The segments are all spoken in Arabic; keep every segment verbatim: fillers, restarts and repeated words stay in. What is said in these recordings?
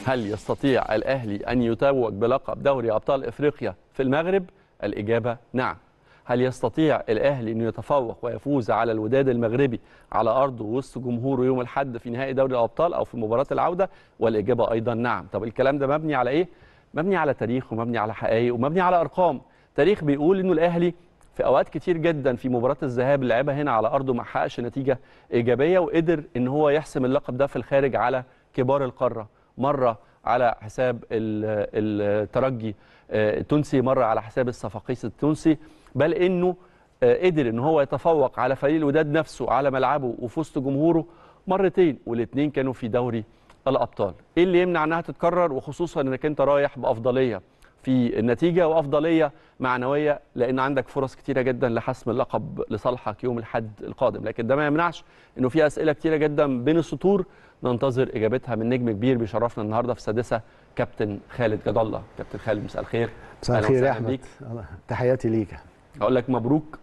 هل يستطيع الأهلي أن يتوج بلقب دوري أبطال إفريقيا في المغرب؟ الإجابة نعم. هل يستطيع الأهلي أن يتفوق ويفوز على الوداد المغربي على أرضه وسط جمهوره يوم الأحد في نهائي دوري الأبطال أو في مباراة العودة؟ والإجابة أيضا نعم. طب الكلام ده مبني على إيه؟ مبني على تاريخ ومبني على حقائق ومبني على أرقام. تاريخ بيقول إنه الأهلي في أوقات كتير جدا في مباراة الذهاب اللي لعبها هنا على أرضه ما حققش نتيجة إيجابية، وقدر إن هو يحسم اللقب ده في الخارج على كبار القارة، مرة على حساب الترجي التونسي، مرة على حساب الصفاقيس التونسي، بل إنه قدر إن هو يتفوق على فريق الوداد نفسه على ملعبه وفي وسط جمهوره مرتين، والاثنين كانوا في دوري الأبطال. إيه اللي يمنع أنها تتكرر؟ وخصوصا إنك أنت رايح بأفضلية في النتيجة وأفضلية معنوية، لأن عندك فرص كتيرة جدا لحسم اللقب لصالحك يوم الأحد القادم. لكن ده ما يمنعش إنه في أسئلة كتيرة جدا بين السطور ننتظر إجابتها من نجم كبير بيشرفنا النهاردة في السادسة، كابتن خالد جد الله. كابتن خالد مساء الخير. مساء الخير يا أحمد، تحياتي ليك. أقول لك مبروك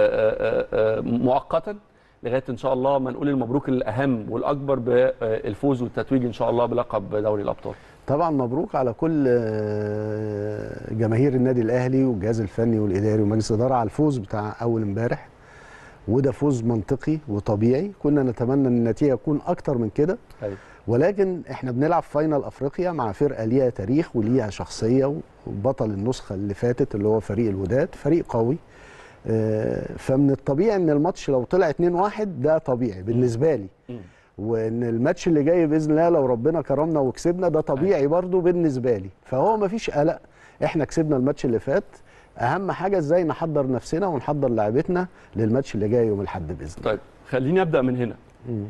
مؤقتا لغاية إن شاء الله ما نقول المبروك الأهم والأكبر بالفوز والتتويج إن شاء الله بلقب دوري الأبطال. طبعا مبروك على كل جماهير النادي الأهلي والجهاز الفني والإداري ومجلس الإدارة على الفوز بتاع أول امبارح، وده فوز منطقي وطبيعي. كنا نتمنى ان النتيجه تكون اكتر من كده، ولكن احنا بنلعب فاينل افريقيا مع فرقه ليها تاريخ وليها شخصيه، وبطل النسخه اللي فاتت اللي هو فريق الوداد فريق قوي. فمن الطبيعي ان الماتش لو طلع اتنين واحد ده طبيعي بالنسبه لي، وان الماتش اللي جاي باذن الله لو ربنا كرمنا وكسبنا ده طبيعي برضو بالنسبه لي. فهو مفيش قلق، احنا كسبنا الماتش اللي فات، اهم حاجه ازاي نحضر نفسنا ونحضر لاعبتنا للماتش اللي جاي يوم الاحد باذن الله. طيب خليني ابدا من هنا. مم.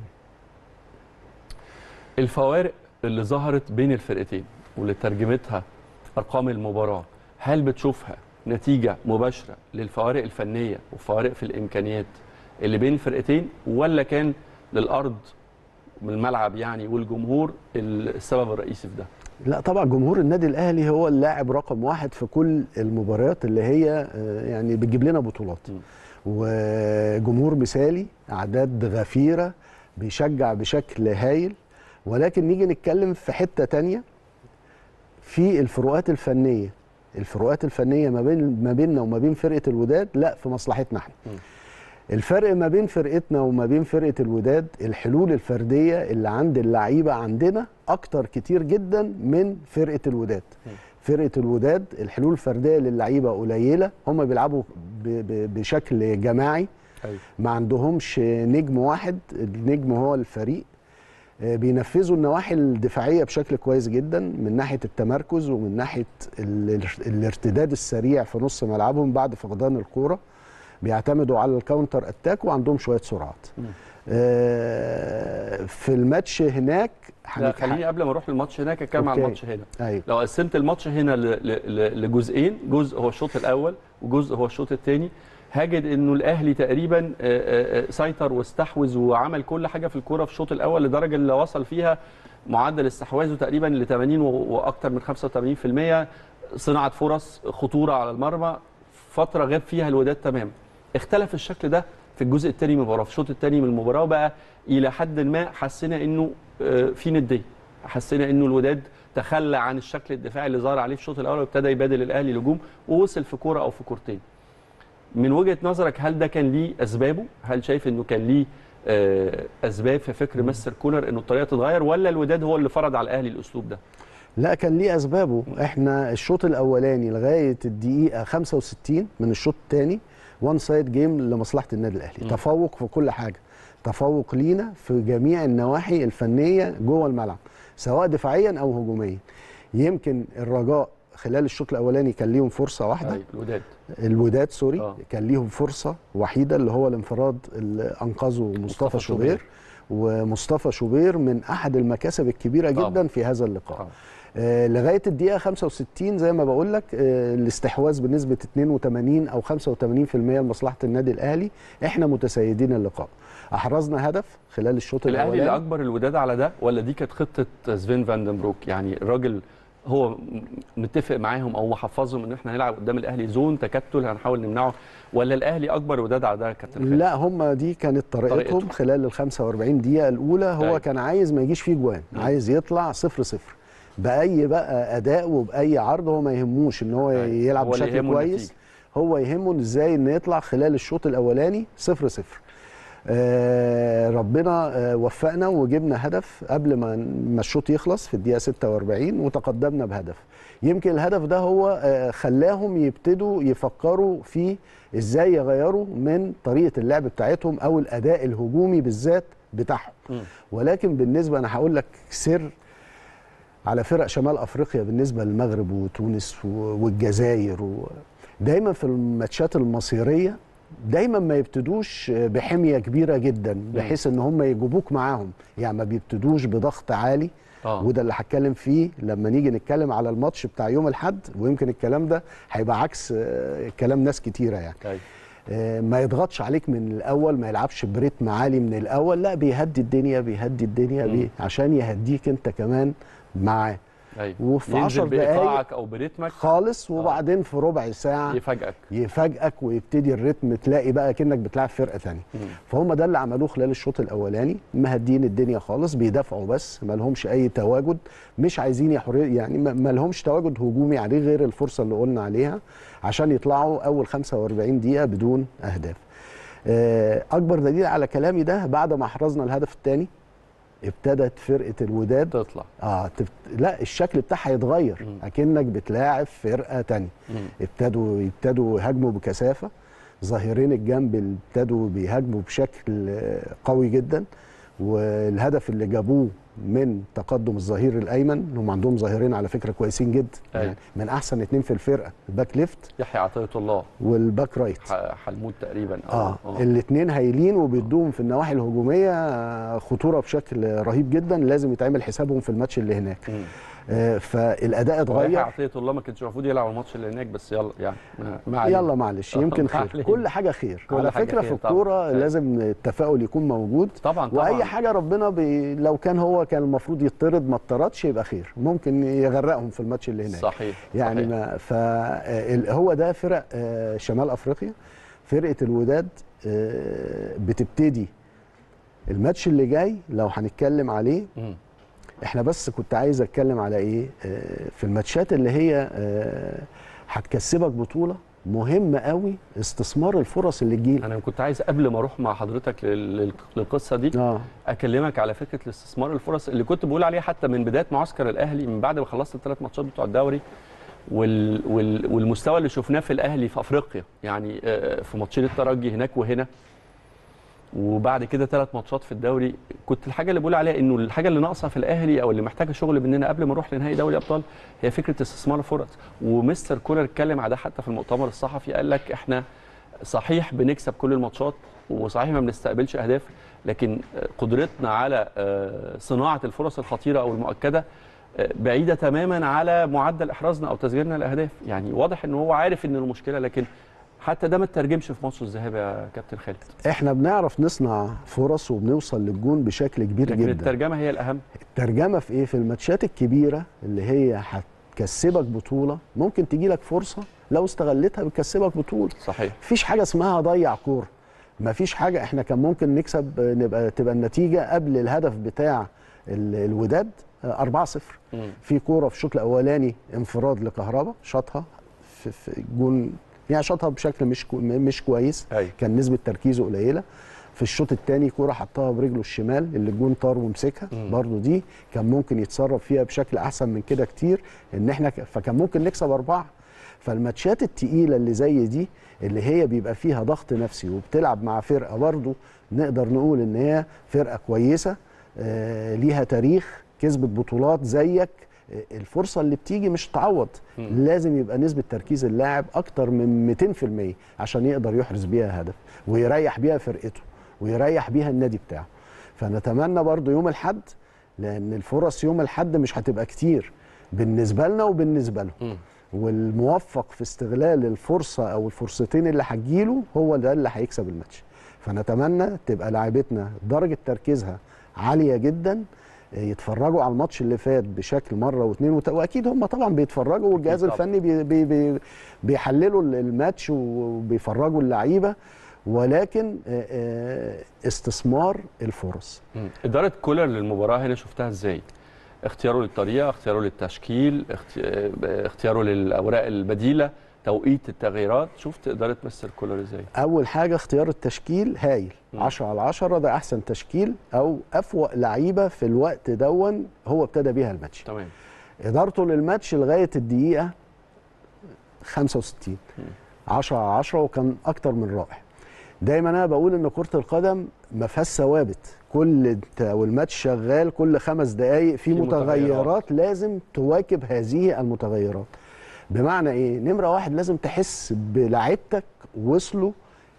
الفوارق اللي ظهرت بين الفرقتين واللي ترجمتها ارقام المباراه، هل بتشوفها نتيجه مباشره للفوارق الفنيه وفوارق في الامكانيات اللي بين الفرقتين، ولا كان للارض من الملعب يعني والجمهور السبب الرئيسي في ده؟ لا طبعا جمهور النادي الاهلي هو اللاعب رقم واحد في كل المباريات اللي هي يعني بتجيب لنا بطولات، وجمهور مثالي، اعداد غفيره، بيشجع بشكل هايل. ولكن نيجي نتكلم في حته تانية في الفروقات الفنيه. الفروقات الفنيه ما بين ما بيننا وما بين فرقه الوداد لا في مصلحتنا احنا. الفرق ما بين فرقتنا وما بين فرقه الوداد الحلول الفرديه اللي عند اللعيبه عندنا اكتر كتير جدا من فرقه الوداد. فرقه الوداد الحلول الفرديه للعيبه قليله، هم بيلعبوا بشكل جماعي، ما عندهمش نجم واحد، النجم هو الفريق. بينفذوا النواحي الدفاعيه بشكل كويس جدا من ناحيه التمركز ومن ناحيه الارتداد السريع في نص ملعبهم بعد فقدان الكوره. بيعتمدوا على الكاونتر اتاك وعندهم شويه سرعات. آه في الماتش هناك خليني قبل ما اروح للماتش هناك اتكلم على الماتش هنا. أيوه. لو قسمت الماتش هنا لجزئين، جزء هو الشوط الاول وجزء هو الشوط الثاني، هاجد انه الاهلي تقريبا سيطر واستحوذ وعمل كل حاجه في الكوره في الشوط الاول لدرجه اللي وصل فيها معدل استحواذه تقريبا ل ثمانين واكثر من خمسة وثمانين بالمئة، صناعه فرص، خطوره على المرمى. فتره غاب فيها الوداد تماما. اختلف الشكل ده في الجزء الثاني من المباراه، في الشوط الثاني من المباراه، وبقى الى حد ما حسينا انه في نديه، حسينا انه الوداد تخلى عن الشكل الدفاعي اللي ظهر عليه في الشوط الاول وابتدى يبادل الاهلي الهجوم ووصل في كوره او في كورتين. من وجهه نظرك هل ده كان ليه اسبابه؟ هل شايف انه كان ليه اسباب في فكر مستر كولر انه الطريقه تتغير، ولا الوداد هو اللي فرض على الاهلي الاسلوب ده؟ لا كان ليه اسبابه. احنا الشوط الاولاني لغايه الدقيقه خمسة وستين من الشوط الثاني وان سايد جيم لمصلحه النادي الاهلي، م. تفوق في كل حاجه، تفوق لينا في جميع النواحي الفنيه جوه الملعب سواء دفاعيا او هجوميا. يمكن الرجاء خلال الشوط الاولاني كان ليهم فرصه واحده. أي الوداد الوداد سوري آه. كان ليهم فرصه وحيده اللي هو الانفراد اللي انقذه مصطفى شوبير، ومصطفى شوبير من احد المكاسب الكبيره جدا آه. في هذا اللقاء. آه. آه لغايه الدقيقه خمسة وستين زي ما بقول لك آه الاستحواذ بنسبه اثنين وثمانين او خمسة وثمانين بالمئة لمصلحه النادي الاهلي. احنا متسيدين اللقاء، احرزنا هدف خلال الشوط الاولاني. الاهلي اللي اكبر الوداد على ده، ولا دي كانت خطه سفين فاندنبروك؟ يعني الراجل هو متفق معاهم او محفظهم ان احنا هنلعب قدام الاهلي زون تكتل هنحاول نمنعه، ولا الاهلي اكبر الوداد على ده يا كابتن خالد؟ لا هم دي كانت طريقتهم, طريقتهم خلال ال خمسة وأربعين دقيقه الاولى. هو أي. كان عايز ما يجيش فيه جوان، عايز يطلع صفر صفر. باي بقى اداء وباي عرض، هو ما يهموش ان هو يلعب هو بشكل كويس، هو يهمه ازاي ان يطلع خلال الشوط الاولاني صفر صفر. آه ربنا آه وفقنا وجبنا هدف قبل ما ما الشوط يخلص في الدقيقه ستة وأربعين وتقدمنا بهدف. يمكن الهدف ده هو آه خلاهم يبتدوا يفكروا في ازاي يغيروا من طريقه اللعب بتاعتهم او الاداء الهجومي بالذات بتاعهم. ولكن بالنسبه انا هقول لك سر على فرق شمال افريقيا بالنسبه للمغرب وتونس والجزائر و... دايما في الماتشات المصيريه دايما ما يبتدوش بحميه كبيره جدا بحيث ان هم يجيبوك معاهم، يعني ما بيبتدوش بضغط عالي. آه. وده اللي هتكلم فيه لما نيجي نتكلم على الماتش بتاع يوم الاحد، ويمكن الكلام ده هيبقى عكس كلام ناس كتيره يعني. طيب. ما يضغطش عليك من الاول، ما يلعبش بريتم عالي من الاول، لا بيهدي الدنيا بيهدي الدنيا بي عشان يهديك انت كمان معاه. أيوة. وفي عشر دقائق او بريتمك خالص، وبعدين آه. في ربع ساعه يفاجئك يفاجئك ويبتدي الريتم تلاقي بقى كأنك بتلعب فرقه ثانيه. فهم ده اللي عملوه خلال الشوط الاولاني، مهدين الدنيا خالص، بيدافعوا بس ما لهمش اي تواجد، مش عايزين يحرر يعني ما لهمش تواجد هجومي عليه غير الفرصه اللي قلنا عليها عشان يطلعوا اول خمسة وأربعين دقيقه بدون اهداف. اكبر دليل على كلامي ده بعد ما احرزنا الهدف الثاني ابتدت فرقه الوداد تطلع اه تفت... لا الشكل بتاعها يتغير اكنك بتلاعب فرقه ثانيه. ابتدوا يبتدوا يهاجموا بكثافه، ظاهرين الجنب ابتدوا بيهاجموا بشكل قوي جدا، والهدف اللي جابوه من تقدم الظهير الايمن، هم عندهم ظاهرين على فكره كويسين جدا يعني من احسن اثنين في الفرقه، الباك ليفت يحيى عطيه الله والباك رايت حلمود تقريبا. اه, آه. الاثنين هايلين وبيدوهم في النواحي الهجوميه خطوره بشكل رهيب جدا، لازم يتعمل حسابهم في الماتش اللي هناك. آه فالاداء اتغير. يحيى عطيه الله ما كانش المفروض يلعب الماتش اللي هناك، بس يلا يعني ما يلا معلش يمكن خير، كل حاجه خير كل على حاجة فكره خير في الكوره لازم التفاؤل يكون موجود طبعا طبعا. واي حاجه ربنا بي لو كان هو كان المفروض يطرد ما اتطردش يبقى خير، ممكن يغرقهم في الماتش اللي هناك. صحيح يعني صحيح. ما فهو ده فرق شمال افريقيا. فرقه الوداد بتبتدي الماتش اللي جاي لو هنتكلم عليه م. احنا بس كنت عايز اتكلم على ايه في الماتشات اللي هي هتكسبك بطوله مهم قوي، استثمار الفرص اللي تجيلك. انا كنت عايز قبل ما اروح مع حضرتك للقصه دي آه. اكلمك على فكره الاستثمار الفرص اللي كنت بقول عليها حتى من بدايه معسكر الاهلي، من بعد ما خلصت الثلاث ماتشات بتوع الدوري وال وال والمستوى اللي شفناه في الاهلي في افريقيا، يعني في ماتشين الترجي هناك وهنا، وبعد كده ثلاث ماتشات في الدوري. كنت الحاجه اللي بقول عليها انه الحاجه اللي ناقصه في الاهلي او اللي محتاجه شغل مننا قبل ما نروح لنهائي دوري ابطال هي فكره استثمار الفرص. ومستر كولر اتكلم على ده حتى في المؤتمر الصحفي، قال لك احنا صحيح بنكسب كل الماتشات وصحيح ما بنستقبلش اهداف، لكن قدرتنا على صناعه الفرص الخطيره او المؤكده بعيده تماما على معدل احرازنا او تسجيلنا الاهداف. يعني واضح ان هو عارف ان المشكله، لكن حتى ده ما ترجمش في ماتش الذهاب يا كابتن خالد. احنا بنعرف نصنع فرص وبنوصل للجون بشكل كبير لكن جدا. الترجمه هي الاهم. الترجمه في ايه؟ في الماتشات الكبيره اللي هي هتكسبك بطوله، ممكن تجي لك فرصه لو استغلتها بتكسبك بطوله. صحيح. مفيش حاجه اسمها ضيع كوره، مفيش حاجه. احنا كان ممكن نكسب، نبقى تبقى النتيجه قبل الهدف بتاع الوداد أربعة صفر. في كوره في الشوط الاولاني انفراد لكهربا شاطها في, في جون، يعني شاطها بشكل مش كو مش كويس. أي. كان نسبه تركيزه قليله. في الشوط الثاني كوره حطها برجله الشمال اللي الجون طار ومسكها، برضو دي كان ممكن يتصرف فيها بشكل احسن من كده كتير، ان احنا فكان ممكن نكسب اربعه. فالماتشات الثقيله اللي زي دي اللي هي بيبقى فيها ضغط نفسي وبتلعب مع فرقه برضو نقدر نقول ان هي فرقه كويسه، آه ليها تاريخ، كسبت بطولات زيك، الفرصه اللي بتيجي مش تعوض. م. لازم يبقى نسبه تركيز اللاعب اكتر من مئتين في المئة عشان يقدر يحرز بيها هدف ويريح بيها فرقته ويريح بيها النادي بتاعه. فنتمنى برضو يوم الاحد، لان الفرص يوم الاحد مش هتبقى كتير بالنسبه لنا وبالنسبه لهم، والموفق في استغلال الفرصه او الفرصتين اللي هتجيله هو ده اللي هيكسب الماتش. فنتمنى تبقى لاعبتنا درجه تركيزها عاليه جدا، يتفرجوا على الماتش اللي فات بشكل مره واثنين وت... واكيد هم طبعا بيتفرجوا، والجهاز الفني بي... بي... بي... بيحللوا الماتش وبيفرجوا اللعيبه، ولكن استثمار الفرص. اداره كولر للمباراه هنا شفتها ازاي؟ اختياره للطريقه، اختياره للتشكيل، اختياره للاوراق البديله، توقيت التغييرات. شفت اداره مستر كولر ازاي؟ اول حاجه اختيار التشكيل هايل، عشرة على عشرة، ده احسن تشكيل او افوق لعيبه في الوقت دون هو ابتدى بيها الماتش. تمام. ادارته للماتش لغايه الدقيقه خمسة وستين عشرة على عشرة، وكان اكتر من رائع. دايما انا بقول ان كره القدم ما فيهاش ثوابت، كل والماتش شغال كل خمس دقائق في, في متغيرات, متغيرات لازم تواكب هذه المتغيرات. بمعنى ايه؟ نمره واحد لازم تحس بلاعيبتك وصلوا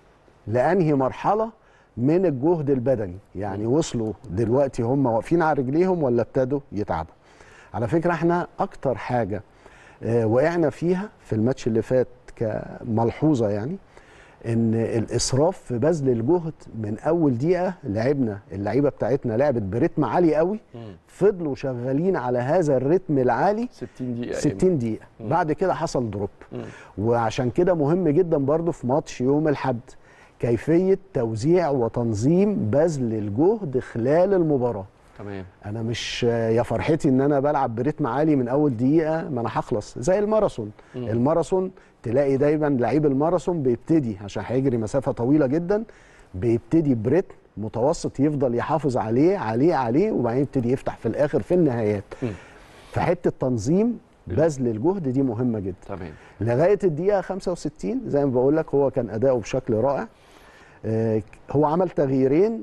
لانهي مرحله من الجهد البدني، يعني وصلوا دلوقتي هم واقفين على رجليهم ولا ابتدوا يتعبوا. على فكره احنا اكتر حاجه اه وقعنا فيها في الماتش اللي فات كملحوظه، يعني ان الاسراف في بذل الجهد من اول دقيقه. لعبنا اللعيبه بتاعتنا لعبت برتم عالي قوي، فضلوا شغالين على هذا الرتم العالي ستين دقيقه ستين دقيقه. مم. بعد كده حصل دروب. مم. وعشان كده مهم جدا برضو في ماتش يوم الاحد كيفيه توزيع وتنظيم بذل الجهد خلال المباراه. تمام. انا مش يا فرحتي ان انا بلعب برتم عالي من اول دقيقه، ما انا هخلص زي الماراثون. مم. الماراثون تلاقي دايما لعيب الماراثون بيبتدي عشان هيجري مسافه طويله جدا، بيبتدي برتم متوسط يفضل يحافظ عليه عليه عليه وبعدين يبتدي يفتح في الاخر في النهايات. فحته تنظيم بذل الجهد دي مهمه جدا. تمام. لغايه الدقيقه خمسة وستين زي ما بقول لك هو كان اداؤه بشكل رائع. آه هو عمل تغييرين،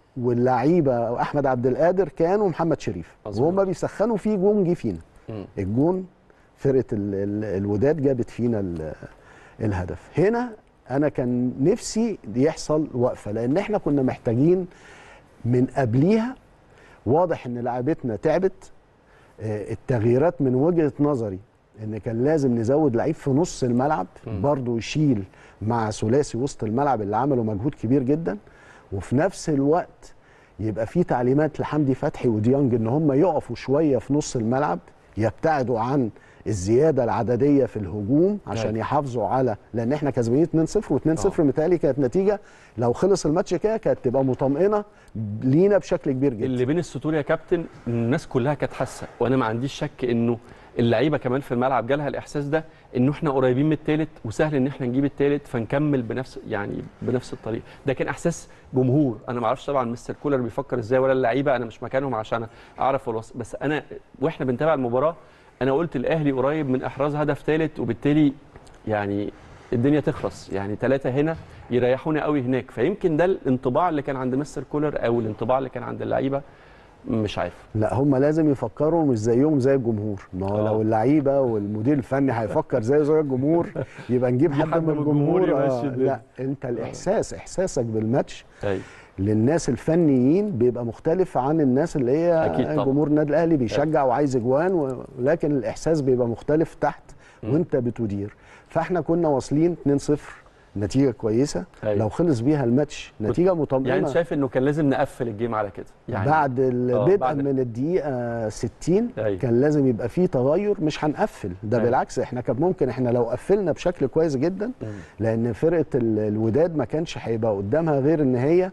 واللعيبه احمد عبد القادر كان ومحمد شريف، وهم بيسخنوا فيه جون جه فينا. م. الجون فرقه ال ال الوداد جابت فينا الهدف. هنا انا كان نفسي يحصل وقفه، لان احنا كنا محتاجين من قبليها. واضح ان لعيبتنا تعبت. التغييرات من وجهه نظري ان كان لازم نزود لعيب في نص الملعب برضه يشيل مع ثلاثي وسط الملعب اللي عملوا مجهود كبير جدا، وفي نفس الوقت يبقى في تعليمات لحمدي فتحي وديانج ان هم يقفوا شويه في نص الملعب، يبتعدوا عن الزياده العدديه في الهجوم عشان يحافظوا على، لان احنا كسبانين اتنين صفر واتنين صفر متهيألي كانت نتيجه لو خلص الماتش كده كانت تبقى مطمئنه لينا بشكل كبير جدا. اللي بين السطور يا كابتن الناس كلها كانت حاسه، وانا ما عنديش شك انه اللعيبه كمان في الملعب جالها الاحساس ده انه احنا قريبين من الثالث وسهل ان احنا نجيب الثالث فنكمل بنفس يعني بنفس الطريقه. ده كان احساس جمهور. انا ما اعرفش طبعا مستر كولر بيفكر ازاي ولا اللعيبه، انا مش مكانهم عشان اعرف الوصف، بس انا واحنا بنتابع المباراه انا قلت الاهلي قريب من احراز هدف ثالث، وبالتالي يعني الدنيا تخلص، يعني ثلاثه هنا يريحونا قوي هناك. فيمكن ده الانطباع اللي كان عند مستر كولر او الانطباع اللي كان عند اللعيبه، مش عارف. لا هم لازم يفكروا مش زيهم زي الجمهور. ما هو لو اللعيبه والمدير الفني هيفكر زي زي الجمهور يبقى نجيب حد من الجمهور. آه لا انت الاحساس احساسك بالماتش أي. للناس الفنيين بيبقى مختلف عن الناس اللي هي جمهور النادي الاهلي بيشجع أي. وعايز اجوان، ولكن الاحساس بيبقى مختلف تحت م. وانت بتدير. فاحنا كنا واصلين اتنين صفر، نتيجه كويسه. أيوة. لو خلص بيها الماتش نتيجه مطمئنه. يعني شايف انه كان لازم نقفل الجيم على كده يعني بعد البدء من الدقيقه ستين. أيوة. كان لازم يبقى فيه تغير، مش هنقفل ده. أيوة. بالعكس احنا كان ممكن احنا لو قفلنا بشكل كويس جدا. م. لان فرقه الوداد ما كانش هيبقى قدامها غير ان هي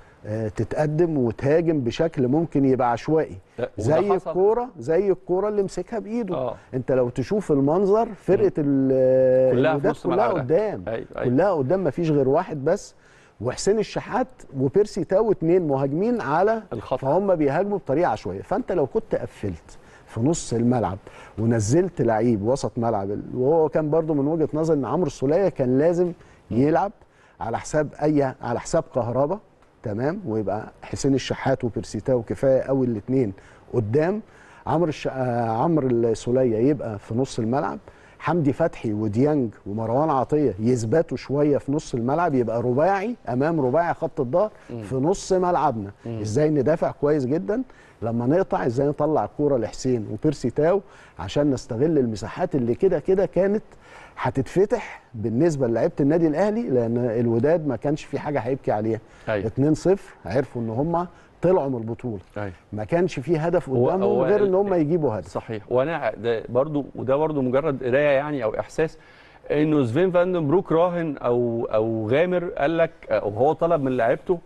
تتقدم وتهاجم بشكل ممكن يبقى عشوائي، زي الكوره زي الكوره اللي مسكها بايده. أوه. انت لو تشوف المنظر فرقه الوداد كلها قدام. أي أي. كلها قدام، ما فيش غير واحد بس وحسين الشحات وبيرسي تاو، اتنين مهاجمين على الخط، فهم بيهاجموا بطريقه عشوائيه. فانت لو كنت قفلت في نص الملعب ونزلت لعيب وسط ملعب، وهو كان برضو من وجهه نظر ان عمرو السوليه كان لازم يلعب على حساب اي على حساب كهربا، تمام، ويبقى حسين الشحات وبيرسيتاو كفايه قوي الاثنين قدام، عمرو الش... عمرو السوليه يبقى في نص الملعب، حمدي فتحي وديانج ومروان عطيه يثبتوا شويه في نص الملعب، يبقى رباعي امام رباعي خط الظهر في نص ملعبنا. مم. ازاي ندافع كويس جدا، لما نقطع ازاي نطلع الكوره لحسين وبيرسيتاو عشان نستغل المساحات اللي كده كده كانت هتتفتح بالنسبه للاعيبه النادي الاهلي، لان الوداد ما كانش في حاجه هيبكي عليها. أيوة. اتنين صفر عرفوا ان هم طلعوا من البطوله. أيوة. ما كانش في هدف قدامهم غير ان هم يجيبوا هدف. صحيح. وانا ده برضو وده برضو مجرد قرايه يعني او احساس انه سفين فاندن بروك راهن او او غامر قال لك او هو طلب من لعيبته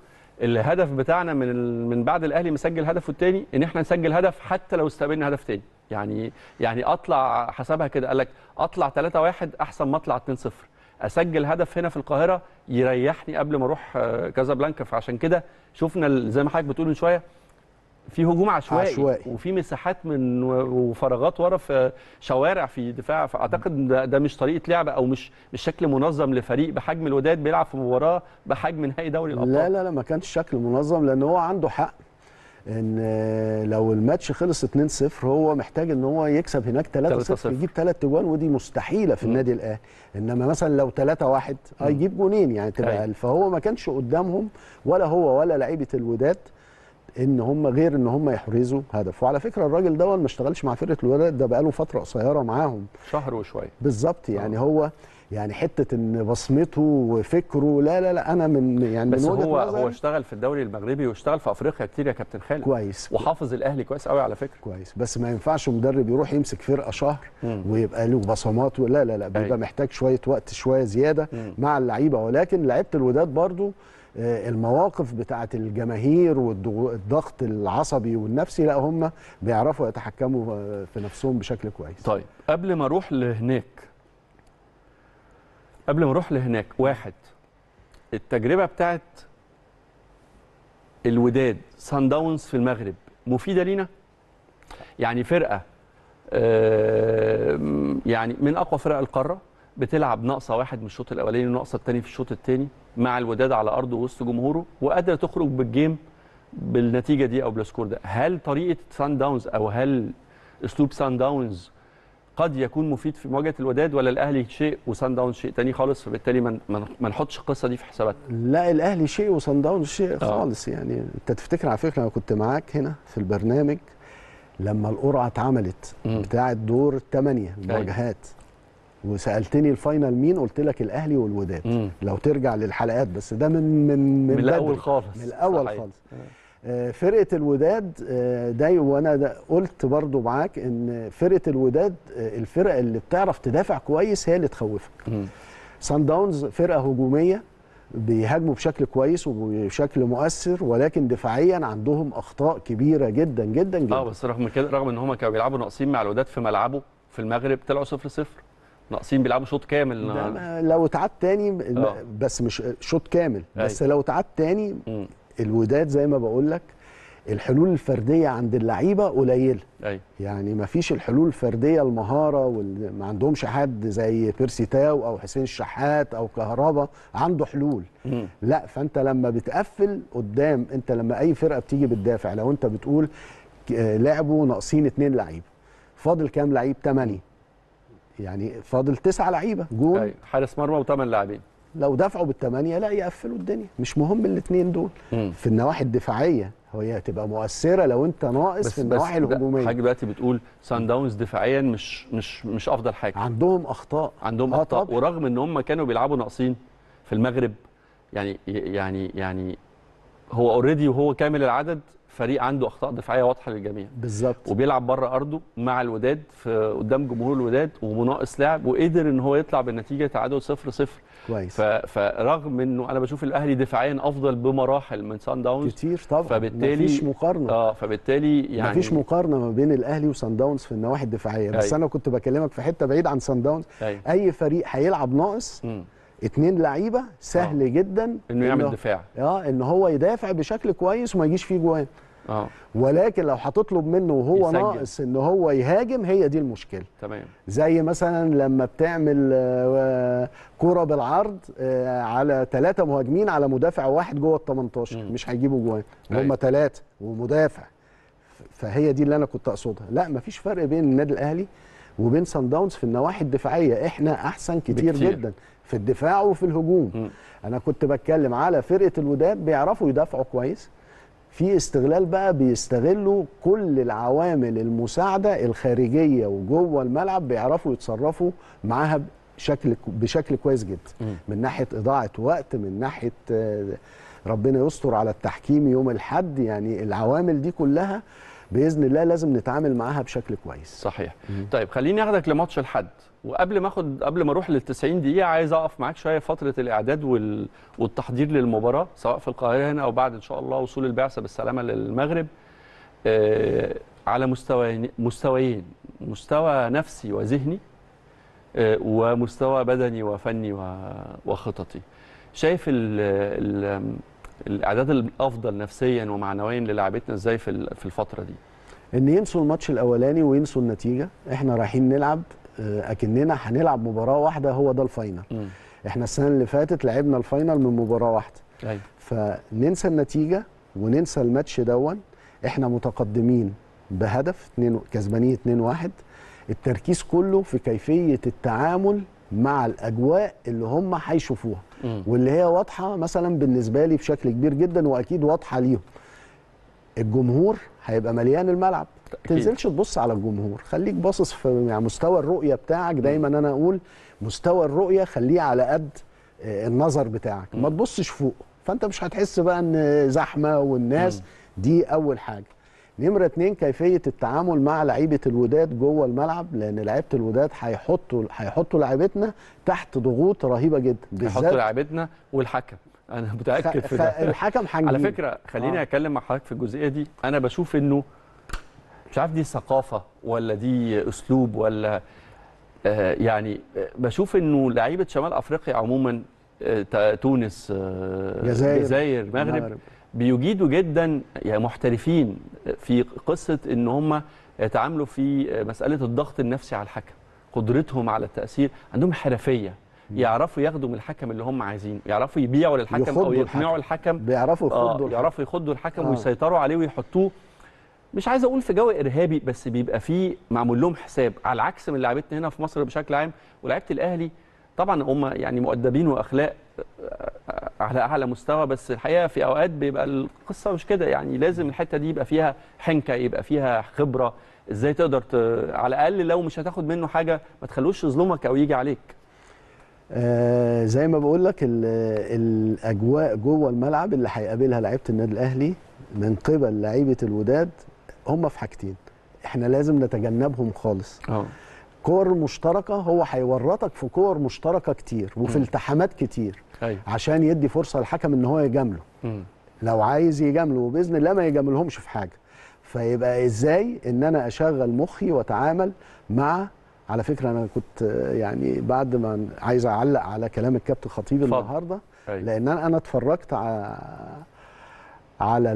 الهدف بتاعنا من من بعد الاهلي مسجل هدفه الثاني ان احنا نسجل هدف حتى لو استقبلنا هدف ثاني. يعني يعني اطلع حسبها كده، قال لك اطلع ثلاثة واحد احسن ما اطلع اتنين صفر. اسجل هدف هنا في القاهره يريحني قبل ما اروح كازابلانكا. فعشان كده شفنا زي ما حضرتك بتقول من شويه في هجوم عشوائي, عشوائي وفي مساحات من وفراغات ورا في شوارع في دفاع. فاعتقد ده, ده مش طريقه لعب او مش مش شكل منظم لفريق بحجم الوداد بيلعب في مباراه بحجم نهائي دوري الابطال. لا لا لا ما كانش شكل منظم، لان هو عنده حق ان لو الماتش خلص اتنين صفر هو محتاج ان هو يكسب هناك تلاتة صفر يجيب ثلاث اجوان، ودي مستحيله في م. النادي الاهلي. انما مثلا لو تلاتة واحد اه يجيب جونين يعني تبقى أقل. فهو ما كانش قدامهم ولا هو ولا لعيبه الوداد ان هم غير ان هم يحرزوا هدف. وعلى فكره الراجل ده ما اشتغلش مع فرقه الوداد، ده بقاله فتره قصيره معاهم، شهر وشويه بالظبط. يعني أوه. هو يعني حته ان بصمته وفكره لا لا لا انا من يعني بس من هو هو اشتغل في الدوري المغربي واشتغل في افريقيا كتير يا كابتن خالد، كويس، وحافظ الاهلي كويس قوي على فكره. كويس، بس ما ينفعش مدرب يروح يمسك فرقه شهر مم. ويبقى له بصمات، لا لا لا بيبقى محتاج شويه وقت شويه زياده مم. مع اللعيبه. ولكن لعيبه الوداد برضو المواقف بتاعه الجماهير والضغط العصبي والنفسي لا هم بيعرفوا يتحكموا في نفسهم بشكل كويس. طيب قبل ما اروح لهناك قبل ما اروح لهناك واحد، التجربه بتاعت الوداد سان داونز في المغرب مفيده لينا؟ يعني فرقه يعني من اقوى فرق القاره بتلعب ناقصه واحد من الشوط الاولاني وناقصه الثاني في الشوط الثاني مع الوداد على ارضه وسط جمهوره، وقادره تخرج بالجيم بالنتيجه دي او بالسكور ده. هل طريقه سان داونز او هل اسلوب سان داونز قد يكون مفيد في مواجهه الوداد، ولا الاهلي شيء وسان داونز شيء ثاني خالص، فبالتالي ما ما نحطش القصه دي في حساباتنا؟ لا الاهلي شيء وسان داونز شيء خالص. يعني انت تفتكر على فكره انا كنت معاك هنا في البرنامج لما القرعه اتعملت بتاعه دور الثمانيه المواجهات وسالتني الفاينل مين، قلت لك الاهلي والوداد. مم. لو ترجع للحلقات، بس ده من من من, من الاول خالص من الاول صحيح. خالص آه فرقه الوداد آه ده وانا ده قلت برضو معاك ان فرقه الوداد آه الفرقه اللي بتعرف تدافع كويس هي اللي تخوفك. سان داونز فرقه هجوميه بيهاجموا بشكل كويس وبشكل مؤثر، ولكن دفاعيا عندهم اخطاء كبيره جدا جدا جدا. اه بس رغم كده، رغم ان هم كانوا بيلعبوا ناقصين مع الوداد في ملعبه في المغرب طلعوا صفر صفر، ناقصين بيلعبوا شوط كامل. لو اتعاد تاني أوه. بس مش شوط كامل بس أي. لو اتعاد تاني م. الوداد زي ما بقول لك الحلول الفرديه عند اللعيبه قليله. أي. يعني ما فيش الحلول الفرديه المهاره، وما عندهمش حد زي بيرسي تاو او حسين الشحات او كهربا عنده حلول. م. لا فانت لما بتقفل قدام، انت لما اي فرقه بتيجي بتدافع، لو انت بتقول لعبوا ناقصين اتنين لعيبه، فاضل كام لعيب؟ تمانية، يعني فاضل تسعة لعيبه جول. أي. حارس مرمى وثمان لاعبين، لو دفعوا بالثمانيه لا يقفلوا الدنيا. مش مهم الاثنين دول. م. في النواحي الدفاعيه هي هتبقى مؤثره لو انت ناقص في النواحي الهجوميه. حاجه دلوقتي بتقول سان داونز دفاعيا مش مش مش افضل حاجه، عندهم اخطاء عندهم اخطاء طبعا. ورغم ان هم كانوا بيلعبوا ناقصين في المغرب، يعني يعني يعني هو اوريدي وهو كامل العدد فريق عنده اخطاء دفاعيه واضحه للجميع بالظبط، وبيلعب بره ارضه مع الوداد في قدام جمهور الوداد ومناقص لاعب، وقدر ان هو يطلع بالنتيجه تعادل صفر صفر كويس. فرغم انه انا بشوف الاهلي دفاعيا افضل بمراحل من سان داونز كتير طبعا، فبالتالي مفيش مقارنه. اه فبالتالي يعني مفيش مقارنه ما بين الاهلي وسان داونز في النواحي الدفاعيه. بس أي. انا كنت بكلمك في حته بعيد عن سان داونز. أي. اي فريق هيلعب ناقص م. اتنين لعيبه سهل أوه. جدا انه يعمل دفاع، اه ان هو يدافع بشكل كويس وما يجيش فيه جوان. اه ولكن لو هتطلب منه وهو يسجل. ناقص ان هو يهاجم، هي دي المشكله. تمام. زي مثلا لما بتعمل كوره بالعرض على ثلاثه مهاجمين على مدافع واحد جوه ال تمنتاشر، مش هيجيبوا جوان وهم ثلاثه ومدافع. فهي دي اللي انا كنت اقصدها. لا مفيش فرق بين النادي الاهلي وبين سان داونز في النواحي الدفاعيه. احنا احسن كتير بكتير. جدا في الدفاع وفي الهجوم. م. انا كنت بتكلم على فرقه الوداد بيعرفوا يدافعوا كويس، في استغلال بقى بيستغلوا كل العوامل المساعده الخارجيه وجوه الملعب، بيعرفوا يتصرفوا معاها بشكل بشكل كويس جدا. م. من ناحيه اضاعه وقت، من ناحيه ربنا يستر على التحكيم يوم الاحد. يعني العوامل دي كلها باذن الله لازم نتعامل معاها بشكل كويس. صحيح. مم. طيب خليني اخدك لماتش الحد، وقبل ما اخد قبل ما اروح لل تسعين دقيقه عايز اقف معاك شويه فتره الاعداد وال... والتحضير للمباراه سواء في القاهره هنا او بعد ان شاء الله وصول البعثه بالسلامه للمغرب. آه على مستوى مستويين، مستوى نفسي وذهني آه ومستوى بدني وفني و... وخططي. شايف ال... ال... الاعداد الافضل نفسيا ومعنويا للاعبتنا ازاي في في الفتره دي؟ ان ينسوا الماتش الاولاني وينسوا النتيجه. احنا رايحين نلعب اكننا هنلعب مباراه واحده، هو ده الفاينل. م. احنا السنه اللي فاتت لعبنا الفاينل من مباراه واحده. أيوة. فننسى النتيجه وننسى الماتش دون. احنا متقدمين بهدف، اتنين كسبانين اتنين واحد. التركيز كله في كيفيه التعامل مع الاجواء اللي هم هيشوفوها واللي هي واضحه مثلا بالنسبه لي بشكل كبير جدا واكيد واضحه ليهم. الجمهور هيبقى مليان الملعب، ما تنزلش تبص على الجمهور، خليك باصص في يعني مستوى الرؤيه بتاعك. دايما انا اقول مستوى الرؤيه خليه على قد النظر بتاعك، ما تبصش فوق، فانت مش هتحس بقى ان زحمه والناس. دي اول حاجه. نمره اتنين كيفيه التعامل مع لعيبه الوداد جوه الملعب، لان لعيبه الوداد هيحطوا هيحطوا لعيبتنا تحت ضغوط رهيبه جدا. هيحطوا لعيبتنا والحكم، انا متاكد في ده. الحكم هنجيب. على فكره خليني آه. اتكلم مع حضرتك في الجزئيه دي. انا بشوف انه مش عارف دي ثقافه ولا دي اسلوب ولا آه يعني بشوف انه لعيبه شمال افريقيا عموما آه تونس آه جزائر جزائر مغرب بيجيدوا جدا يعني محترفين في قصه ان هم يتعاملوا في مساله الضغط النفسي على الحكم، قدرتهم على التاثير، عندهم حرفيه، يعرفوا ياخدوا من الحكم اللي هم عايزينه، يعرفوا يبيعوا للحكم او يقنعوا الحكم، بيعرفوا يخضوا آه يعرفوا يخضوا الحكم آه. ويسيطروا عليه ويحطوه مش عايز اقول في جو ارهابي، بس بيبقى فيه معمول لهم حساب، على عكس من لعيبتنا هنا في مصر بشكل عام. ولعيبه الاهلي طبعا هم يعني مؤدبين واخلاق على اعلى مستوى، بس الحقيقه في اوقات بيبقى القصه مش كده، يعني لازم الحته دي يبقى فيها حنكه، يبقى فيها خبره، ازاي تقدر ت... على الاقل لو مش هتاخد منه حاجه ما تخلوش يظلمك او يجي عليك. آه زي ما بقول لك الاجواء جوه الملعب اللي هيقابلها لعيبه النادي الاهلي من قبل لعيبه الوداد هم في حاجتين احنا لازم نتجنبهم خالص. اه كور مشتركه، هو هيورطك في كور مشتركه كتير وفي م. التحامات كتير. أيوة. عشان يدي فرصه للحكم ان هو يجامله. م. لو عايز يجامله وباذن الله ما يجاملهمش في حاجه. فيبقى ازاي ان انا اشغل مخي واتعامل مع. على فكره انا كنت يعني بعد ما عايز اعلق على كلام الكابتن خطيب فضل. النهارده. أيوة. لان انا اتفرجت على على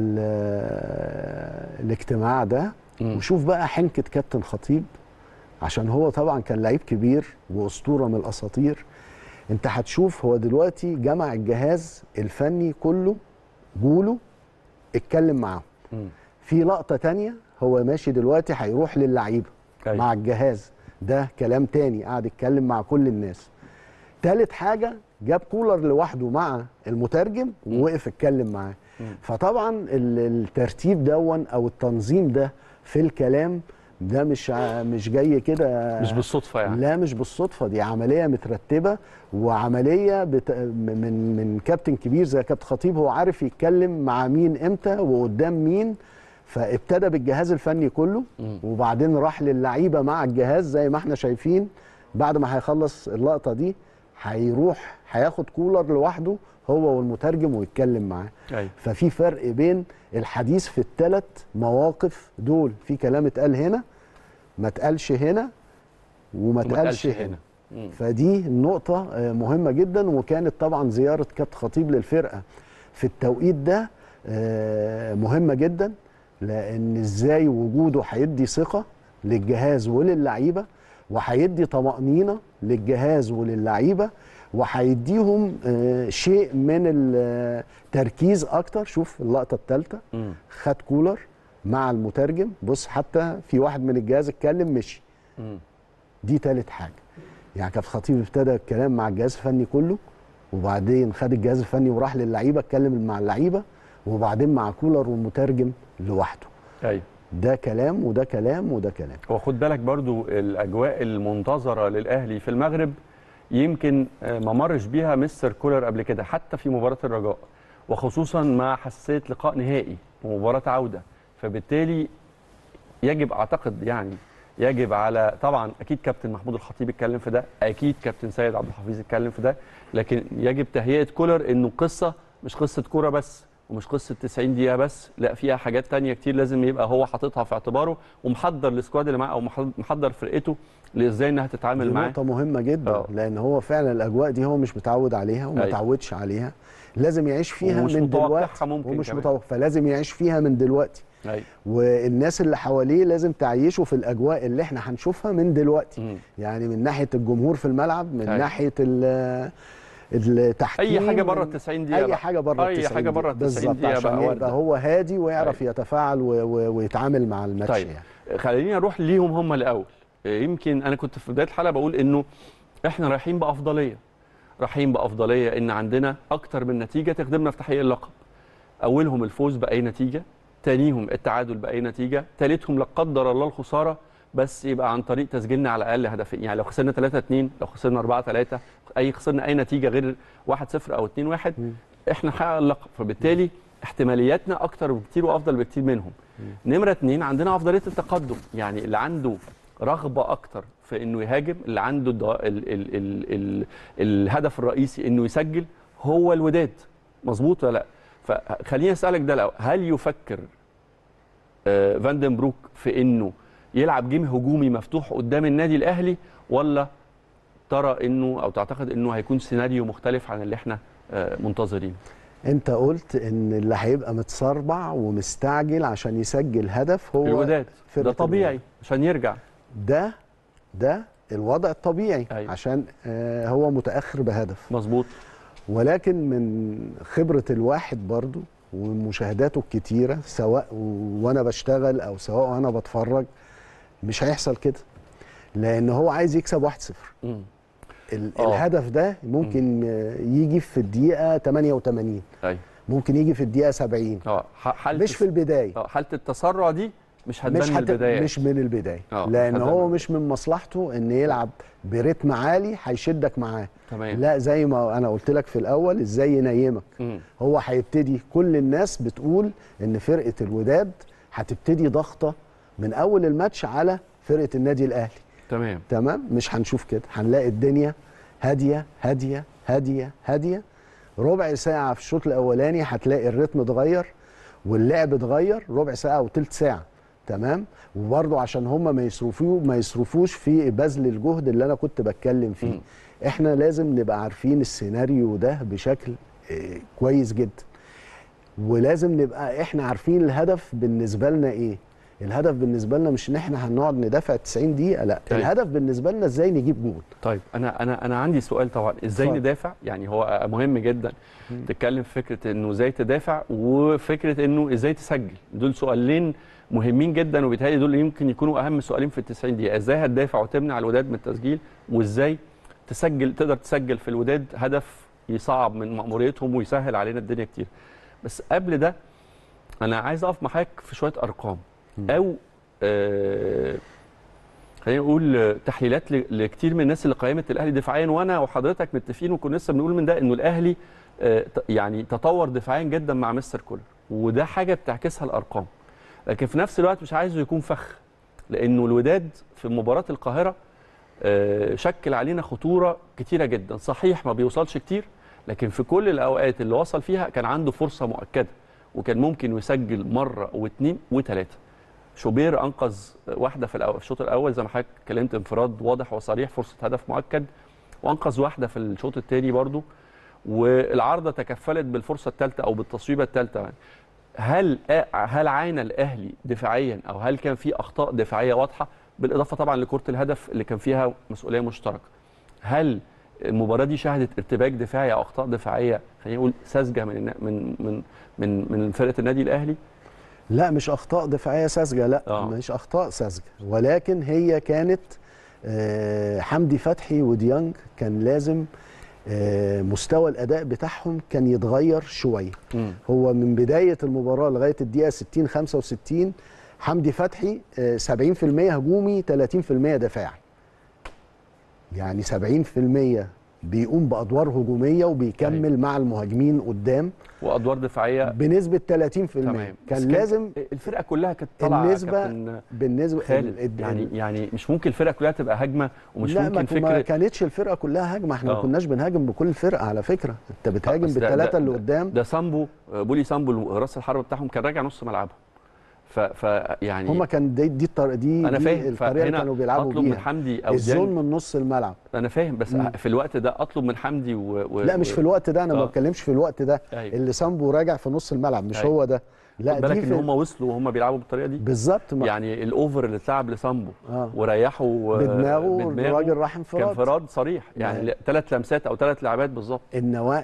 الاجتماع ده م. وشوف بقى حنكه كابتن خطيب، عشان هو طبعا كان لعيب كبير واسطوره من الاساطير. انت هتشوف هو دلوقتي جمع الجهاز الفني كله، جوله اتكلم معاهم. في لقطه تانية هو ماشي دلوقتي هيروح للعيبه مع الجهاز ده، كلام تاني قاعد يتكلم مع كل الناس. تالت حاجه جاب كولر لوحده مع المترجم ووقف اتكلم معاه. فطبعا الترتيب دون او التنظيم ده في الكلام ده مش مش جاي كده، مش بالصدفه يعني. لا مش بالصدفه، دي عمليه مترتبه وعمليه بت... من من كابتن كبير زي كابتن خطيب، هو عارف يتكلم مع مين امتى وقدام مين. فابتدى بالجهاز الفني كله م. وبعدين راح للعيبه مع الجهاز زي ما احنا شايفين. بعد ما هيخلص اللقطه دي هيروح هياخد كولر لوحده هو والمترجم ويتكلم معاه. أيوة. ففي فرق بين الحديث في الثلاث مواقف دول، في كلام اتقال هنا ما اتقالش هنا وما اتقالش هنا, هنا. فدي النقطة مهمة جدا. وكانت طبعا زيارة كابتن خطيب للفرقة في التوقيت ده مهمة جدا، لأن ازاي وجوده هيدي ثقة للجهاز وللعيبة، وهيدي طمأنينة للجهاز وللعيبة، وهيديهم شيء من التركيز اكتر. شوف اللقطه الثالثه خد كولر مع المترجم، بص حتى في واحد من الجهاز اتكلم مشي. دي ثالث حاجه. يعني كابتن خطيب ابتدى الكلام مع الجهاز الفني كله، وبعدين خد الجهاز الفني وراح للعيبه اتكلم مع اللعيبه، وبعدين مع كولر والمترجم لوحده. ايوه ده كلام وده كلام وده كلام. هو خد بالك برضو الاجواء المنتظره للاهلي في المغرب يمكن ما مرش بيها مستر كولر قبل كده، حتى في مباراه الرجاء، وخصوصا مع حساسيه لقاء نهائي ومباراه عوده. فبالتالي يجب اعتقد يعني يجب على طبعا اكيد كابتن محمود الخطيب اتكلم في ده، اكيد كابتن سيد عبد الحفيظ اتكلم في ده، لكن يجب تهيئه كولر انه قصه مش قصه كوره بس ومش قصه تسعين دقيقه بس، لا فيها حاجات تانية كتير لازم يبقى هو حاططها في اعتباره ومحضر السكواد اللي معاه او محضر فرقته لازاي انها تتعامل معاه. دي نقطه مهمه جدا أوه. لان هو فعلا الاجواء دي هو مش متعود عليها وما تعودش عليها، لازم يعيش فيها من دلوقتي ومش متوقع، فلازم يعيش فيها من دلوقتي. أي. والناس اللي حواليه لازم تعيشه في الاجواء اللي احنا هنشوفها من دلوقتي. مم. يعني من ناحيه الجمهور في الملعب، من أي. ناحيه التحكيم، اي حاجه بره ال تسعين دقيقه، اي حاجه بره ال تسعين اي حاجه بره ال تسعين دقيقه عشان يبقى هو هادي ويعرف أي. يتفاعل ويتعامل مع الماتش. طيب. يعني خليني اروح ليهم هم الاول. يمكن انا كنت في بدايه الحلقه بقول انه احنا رايحين بافضليه رايحين بافضليه ان عندنا اكتر من نتيجه تخدمنا في تحقيق اللقب. اولهم الفوز باي نتيجه، ثانيهم التعادل باي نتيجه، ثالثهم لا قدر الله الخساره بس يبقى عن طريق تسجيلنا على الاقل هدفين. يعني لو خسرنا ثلاثة اثنين، لو خسرنا أربعة ثلاثة، اي خسرنا اي نتيجه غير واحد صفر او اتنين واحد احنا نحقق اللقب، فبالتالي احتمالياتنا اكتر بكتير وافضل بكتير منهم. نمره اثنين عندنا افضليه التقدم، يعني اللي عنده رغبه اكتر في انه يهاجم، اللي عنده ال ال ال ال ال الهدف الرئيسي انه يسجل هو الوداد. مظبوط ولا لا؟ فخليني اسالك ده الاول، هل يفكر آه فاندن بروك في انه يلعب جيم هجومي مفتوح قدام النادي الاهلي، ولا ترى انه او تعتقد انه هيكون سيناريو مختلف عن اللي احنا آه منتظرينه؟ انت قلت ان اللي هيبقى متصربع ومستعجل عشان يسجل هدف هو الوداد، ده طبيعي الوداد. عشان يرجع، ده ده الوضع الطبيعي. أيوة. عشان آه هو متاخر بهدف. مظبوط. ولكن من خبره الواحد برضو ومشاهداته الكتيره، سواء وانا بشتغل او سواء وانا بتفرج، مش هيحصل كده، لان هو عايز يكسب واحد صفر. الهدف ده ممكن مم. يجي في الدقيقه ثمانية وثمانين. أيوة. ممكن يجي في الدقيقه سبعين. اه مش في البدايه. اه حاله التسرع دي مش هتبان من البدايه، مش من البدايه، لان هو مش من مصلحته ان يلعب برتم عالي هيشدك معاه. تمام. لا، زي ما انا قلت لك في الاول ازاي ينيمك. مم. هو هيبتدي، كل الناس بتقول ان فرقه الوداد هتبتدي ضغطه من اول الماتش على فرقه النادي الاهلي. تمام تمام. مش هنشوف كده، هنلاقي الدنيا هاديه هاديه هاديه هاديه. ربع ساعه في الشوط الاولاني هتلاقي الريتم اتغير واللعب اتغير، ربع ساعه وثلث ساعه. تمام. وبرضه عشان هم ما يصرفوه ما يصرفوش في بذل الجهد اللي انا كنت بتكلم فيه. م. احنا لازم نبقى عارفين السيناريو ده بشكل اه كويس جدا، ولازم نبقى احنا عارفين الهدف بالنسبه لنا ايه. الهدف بالنسبه لنا مش ان احنا هنقعد ندافع تسعين دقيقه، لا. طيب. الهدف بالنسبه لنا ازاي نجيب جول. طيب انا انا انا عندي سؤال طبعا، ازاي فضل. ندافع؟ يعني هو مهم جدا م. تتكلم في فكره انه ازاي تدافع وفكره انه ازاي تسجل، دول سؤالين مهمين جدا، وبالتالي دول يمكن يكونوا اهم سؤالين في التسعين دقيقه. ازاي هتدافع وتمنع الوداد من التسجيل، وازاي تسجل تقدر تسجل في الوداد هدف يصعب من مأموريتهم ويسهل علينا الدنيا كتير. بس قبل ده انا عايز اقف معاك في شويه ارقام او آه خلينا نقول تحليلات لكتير من الناس اللي قيمت الاهلي دفاعيا، وانا وحضرتك متفقين وكنا لسه بنقول من ده انه الاهلي آه يعني تطور دفاعيا جدا مع مستر كولر، وده حاجه بتعكسها الارقام. لكن في نفس الوقت مش عايزه يكون فخ، لانه الوداد في مباراه القاهره آه شكل علينا خطوره كتيره جدا. صحيح ما بيوصلش كتير، لكن في كل الاوقات اللي وصل فيها كان عنده فرصه مؤكده وكان ممكن يسجل مره واثنين وثلاثه. شوبير انقذ واحده في الشوط الاول زي ما حضرتك اتكلمت، انفراد واضح وصريح، فرصه هدف مؤكد، وانقذ واحده في الشوط الثاني برضو، والعارضه تكفلت بالفرصه الثالثه او بالتصويبه الثالثه. يعني هل هل عانى الاهلي دفاعيا او هل كان في اخطاء دفاعيه واضحه، بالاضافه طبعا لكره الهدف اللي كان فيها مسؤوليه مشتركه؟ هل المباراه دي شهدت ارتباك دفاعي او اخطاء دفاعيه خلينا نقول ساذجه من من من من من فرقه النادي الاهلي؟ لا، مش اخطاء دفاعيه ساذجه، لا. أوه. مش اخطاء ساذجه، ولكن هي كانت آه حمدي فتحي وديانج كان لازم آه مستوى الاداء بتاعهم كان يتغير شويه. م. هو من بدايه المباراه لغايه الدقيقه ستين خمسة وستين حمدي فتحي آه سبعين في المية هجومي ثلاثين في المية دفاعي. يعني سبعين في المية بيقوم بادوار هجوميه وبيكمل أيوة. مع المهاجمين قدام وادوار دفاعيه بنسبه ثلاثين في المية. تمام. كان لازم الفرقه كلها كانت طالعه النسبه بالنسبه خالد يعني يعني مش ممكن الفرقه كلها تبقى هجمه ومش لا ممكن فكره ما كانتش الفرقه كلها هجمه. احنا ما كناش بنهاجم بكل فرقه على فكره. انت بتهاجم بالثلاثه اللي قدام. ده سامبو بولي سامبو راس الحربه بتاعهم كان راجع نص ملعبهم. ف, ف يعني هم كان دي دي الطريقه دي, أنا دي الطريقه اللي كانوا بيلعبوا بيها. اطلب من حمدي او الزون من نص الملعب. انا فاهم بس مم. في الوقت ده اطلب من حمدي و... و... لا مش في الوقت ده. انا ما بتكلمش في الوقت ده. أيوة. اللي سامبو راجع في نص الملعب مش أيوة. هو ده. لا خد بالك ان هم وصلوا وهم بيلعبوا بالطريقه دي بالظبط. يعني الاوفر اللي اتلعب لسامبو آه. وريحوا بدماغه الراجل راح انفراد. كان انفراد صريح يعني ثلاث لمسات او ثلاث لعبات بالظبط. النواة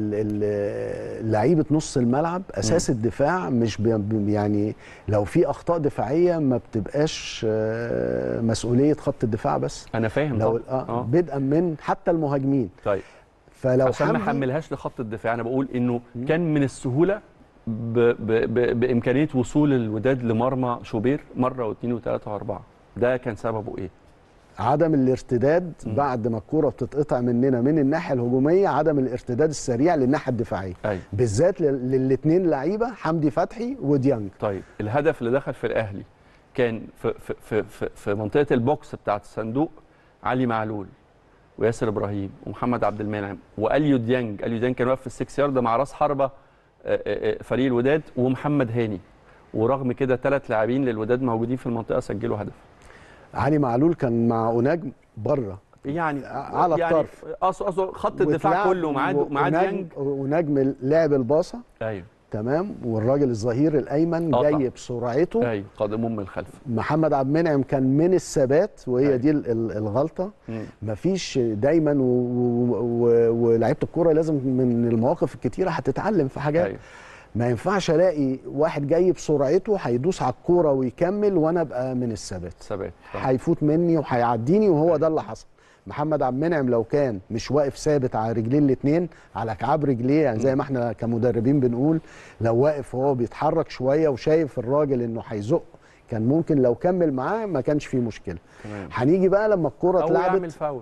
لعيبه نص الملعب اساس م. الدفاع مش بي يعني لو في اخطاء دفاعيه ما بتبقاش مسؤوليه خط الدفاع بس. انا فاهم لو آه آه. بدءا من حتى المهاجمين. طيب فلو عشان ما احملهاش لخط الدفاع انا بقول انه م. كان من السهوله ب ب ب بامكانيه وصول الوداد لمرمى شوبير مره واثنين وثلاثه واربعه. ده كان سببه ايه؟ عدم الارتداد م. بعد ما الكوره بتتقطع مننا من الناحيه الهجوميه، عدم الارتداد السريع للناحيه الدفاعيه. أيوة. بالذات للاثنين لعيبه حمدي فتحي وديانج. طيب الهدف اللي دخل في الاهلي كان في في في في, في منطقه البوكس بتاعه الصندوق علي معلول وياسر ابراهيم ومحمد عبد المنعم واليو ديانج. اليو ديانج كان واقف في السكس يارده مع راس حربه فريق الوداد ومحمد هاني، ورغم كده ثلاث لاعبين للوداد موجودين في المنطقه سجلوا هدف. علي معلول كان مع اوناج بره يعني على يعني الطرف اصل خط الدفاع كله معاه معاه ديانج ونجم لعب الباصه. ايوه تمام. والراجل الظهير الايمن أطلع. جاي بسرعته. ايوه قادم من الخلف. محمد عبد المنعم كان من الثبات وهي أيوة. دي الغلطه. مم. مفيش دايما ولاعيبه الكوره لازم من المواقف الكتيره هتتعلم في حاجات. أيوة. ما ينفعش الاقي واحد جاي بسرعته هيدوس على الكوره ويكمل وانا ابقى من الثبات. ثبات هيفوت مني وهيعديني وهو أيوة. ده اللي حصل. محمد عبد المنعم لو كان مش واقف ثابت على رجلين الاثنين على كعاب رجليه يعني زي ما احنا كمدربين بنقول، لو واقف وهو بيتحرك شويه وشايف الراجل انه هيزق كان ممكن لو كمل معاه ما كانش فيه مشكله. هنيجي بقى لما الكوره اتلعبت او يعمل فاول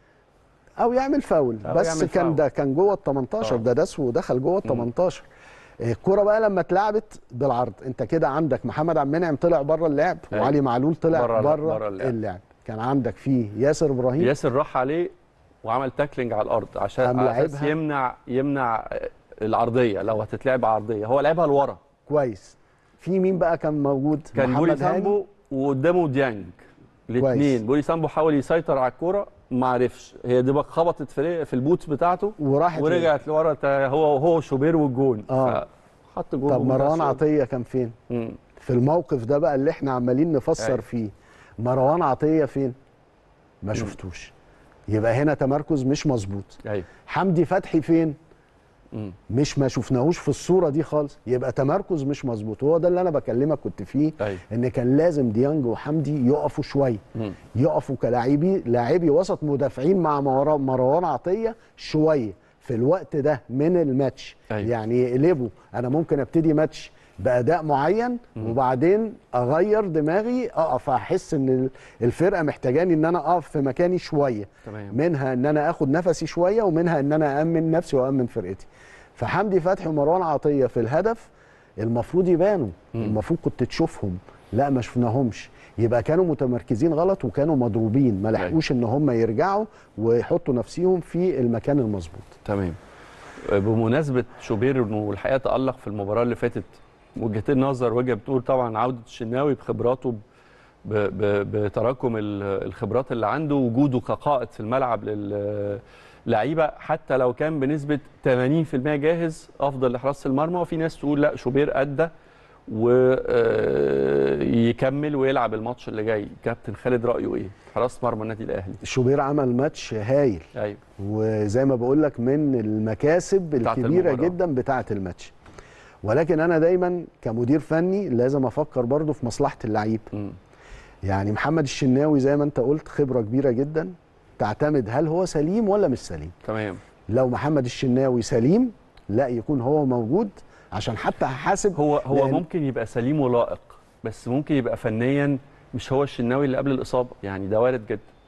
او يعمل فاول أو بس يعمل كان فاول. ده كان جوه ال تمنتاشر. ده داس ودخل جوه ال تمنتاشر. الكوره بقى لما اتلعبت بالعرض انت كده عندك محمد عبد المنعم طلع بره اللعب وعلي معلول طلع بره اللعب. اللعب كان عندك فيه ياسر ابراهيم. ياسر راح عليه وعمل تاكلينج على الارض عشان على اساس يمنع يمنع العرضيه لو هتتلعب عرضيه. هو لعبها لورا كويس. في مين بقى كان موجود؟ كان بولي سامبو وقدامه ديانج الاثنين. بولي سامبو حاول يسيطر على الكوره ما عرفش، هي دي بقى خبطت في في البوتس بتاعته وراحت ورجعت لورا. هو هو شوبير والجون اه حط جول. طب مروان عطيه كان فين؟ مم. في الموقف ده بقى اللي احنا عمالين نفسر أي. فيه مروان عطيه فين؟ ما شفتوش. يبقى هنا تمركز مش مظبوط. ايوه. حمدي فتحي فين؟ مم. مش ما شفناهوش في الصوره دي خالص. يبقى تمركز مش مظبوط. هو ده اللي انا بكلمك كنت فيه. أيوة. ان كان لازم ديانج وحمدي يقفوا شويه. مم. يقفوا كلاعبي لاعبي وسط مدافعين مع مروان عطيه شويه في الوقت ده من الماتش. أيوة. يعني يقلبوا. انا ممكن ابتدي ماتش باداء معين مم. وبعدين اغير دماغي اقف احس ان الفرقه محتاجاني ان انا اقف في مكاني شويه. تمام. منها ان انا اخد نفسي شويه ومنها ان انا امن نفسي وامن فرقتي. فحمدي فتحي ومروان عطيه في الهدف المفروض يبانوا. مم. المفروض كنت تشوفهم. لا ما شفناهمش. يبقى كانوا متمركزين غلط وكانوا مضروبين ما لحقوش ان هم يرجعوا ويحطوا نفسهم في المكان المظبوط. تمام. بمناسبه شوبير انه الحقيقه تالق في المباراه اللي فاتت، وجهتين نظر. وجهه بتقول طبعا عوده الشناوي بخبراته بتراكم الخبرات اللي عنده، وجوده كقائد في الملعب للعيبه حتى لو كان بنسبه ثمانين في المية جاهز افضل لحراسه المرمى. وفي ناس تقول لا شوبير ادى ويكمل ويلعب الماتش اللي جاي. كابتن خالد رايه ايه؟ حراسه مرمى النادي الاهلي. شوبير عمل ماتش هايل. ايوه. وزي ما بقول لك من المكاسب الكبيره المباراة. جدا بتاعه الماتش. ولكن انا دايما كمدير فني لازم افكر برضو في مصلحه اللعيب. م. يعني محمد الشناوي زي ما انت قلت خبره كبيره جدا، تعتمد هل هو سليم ولا مش سليم. تمام. لو محمد الشناوي سليم لا يكون هو موجود عشان حتى هحاسب. هو هو ممكن يبقى سليم ولائق بس ممكن يبقى فنيا مش هو الشناوي اللي قبل الاصابه. يعني ده وارد جدا.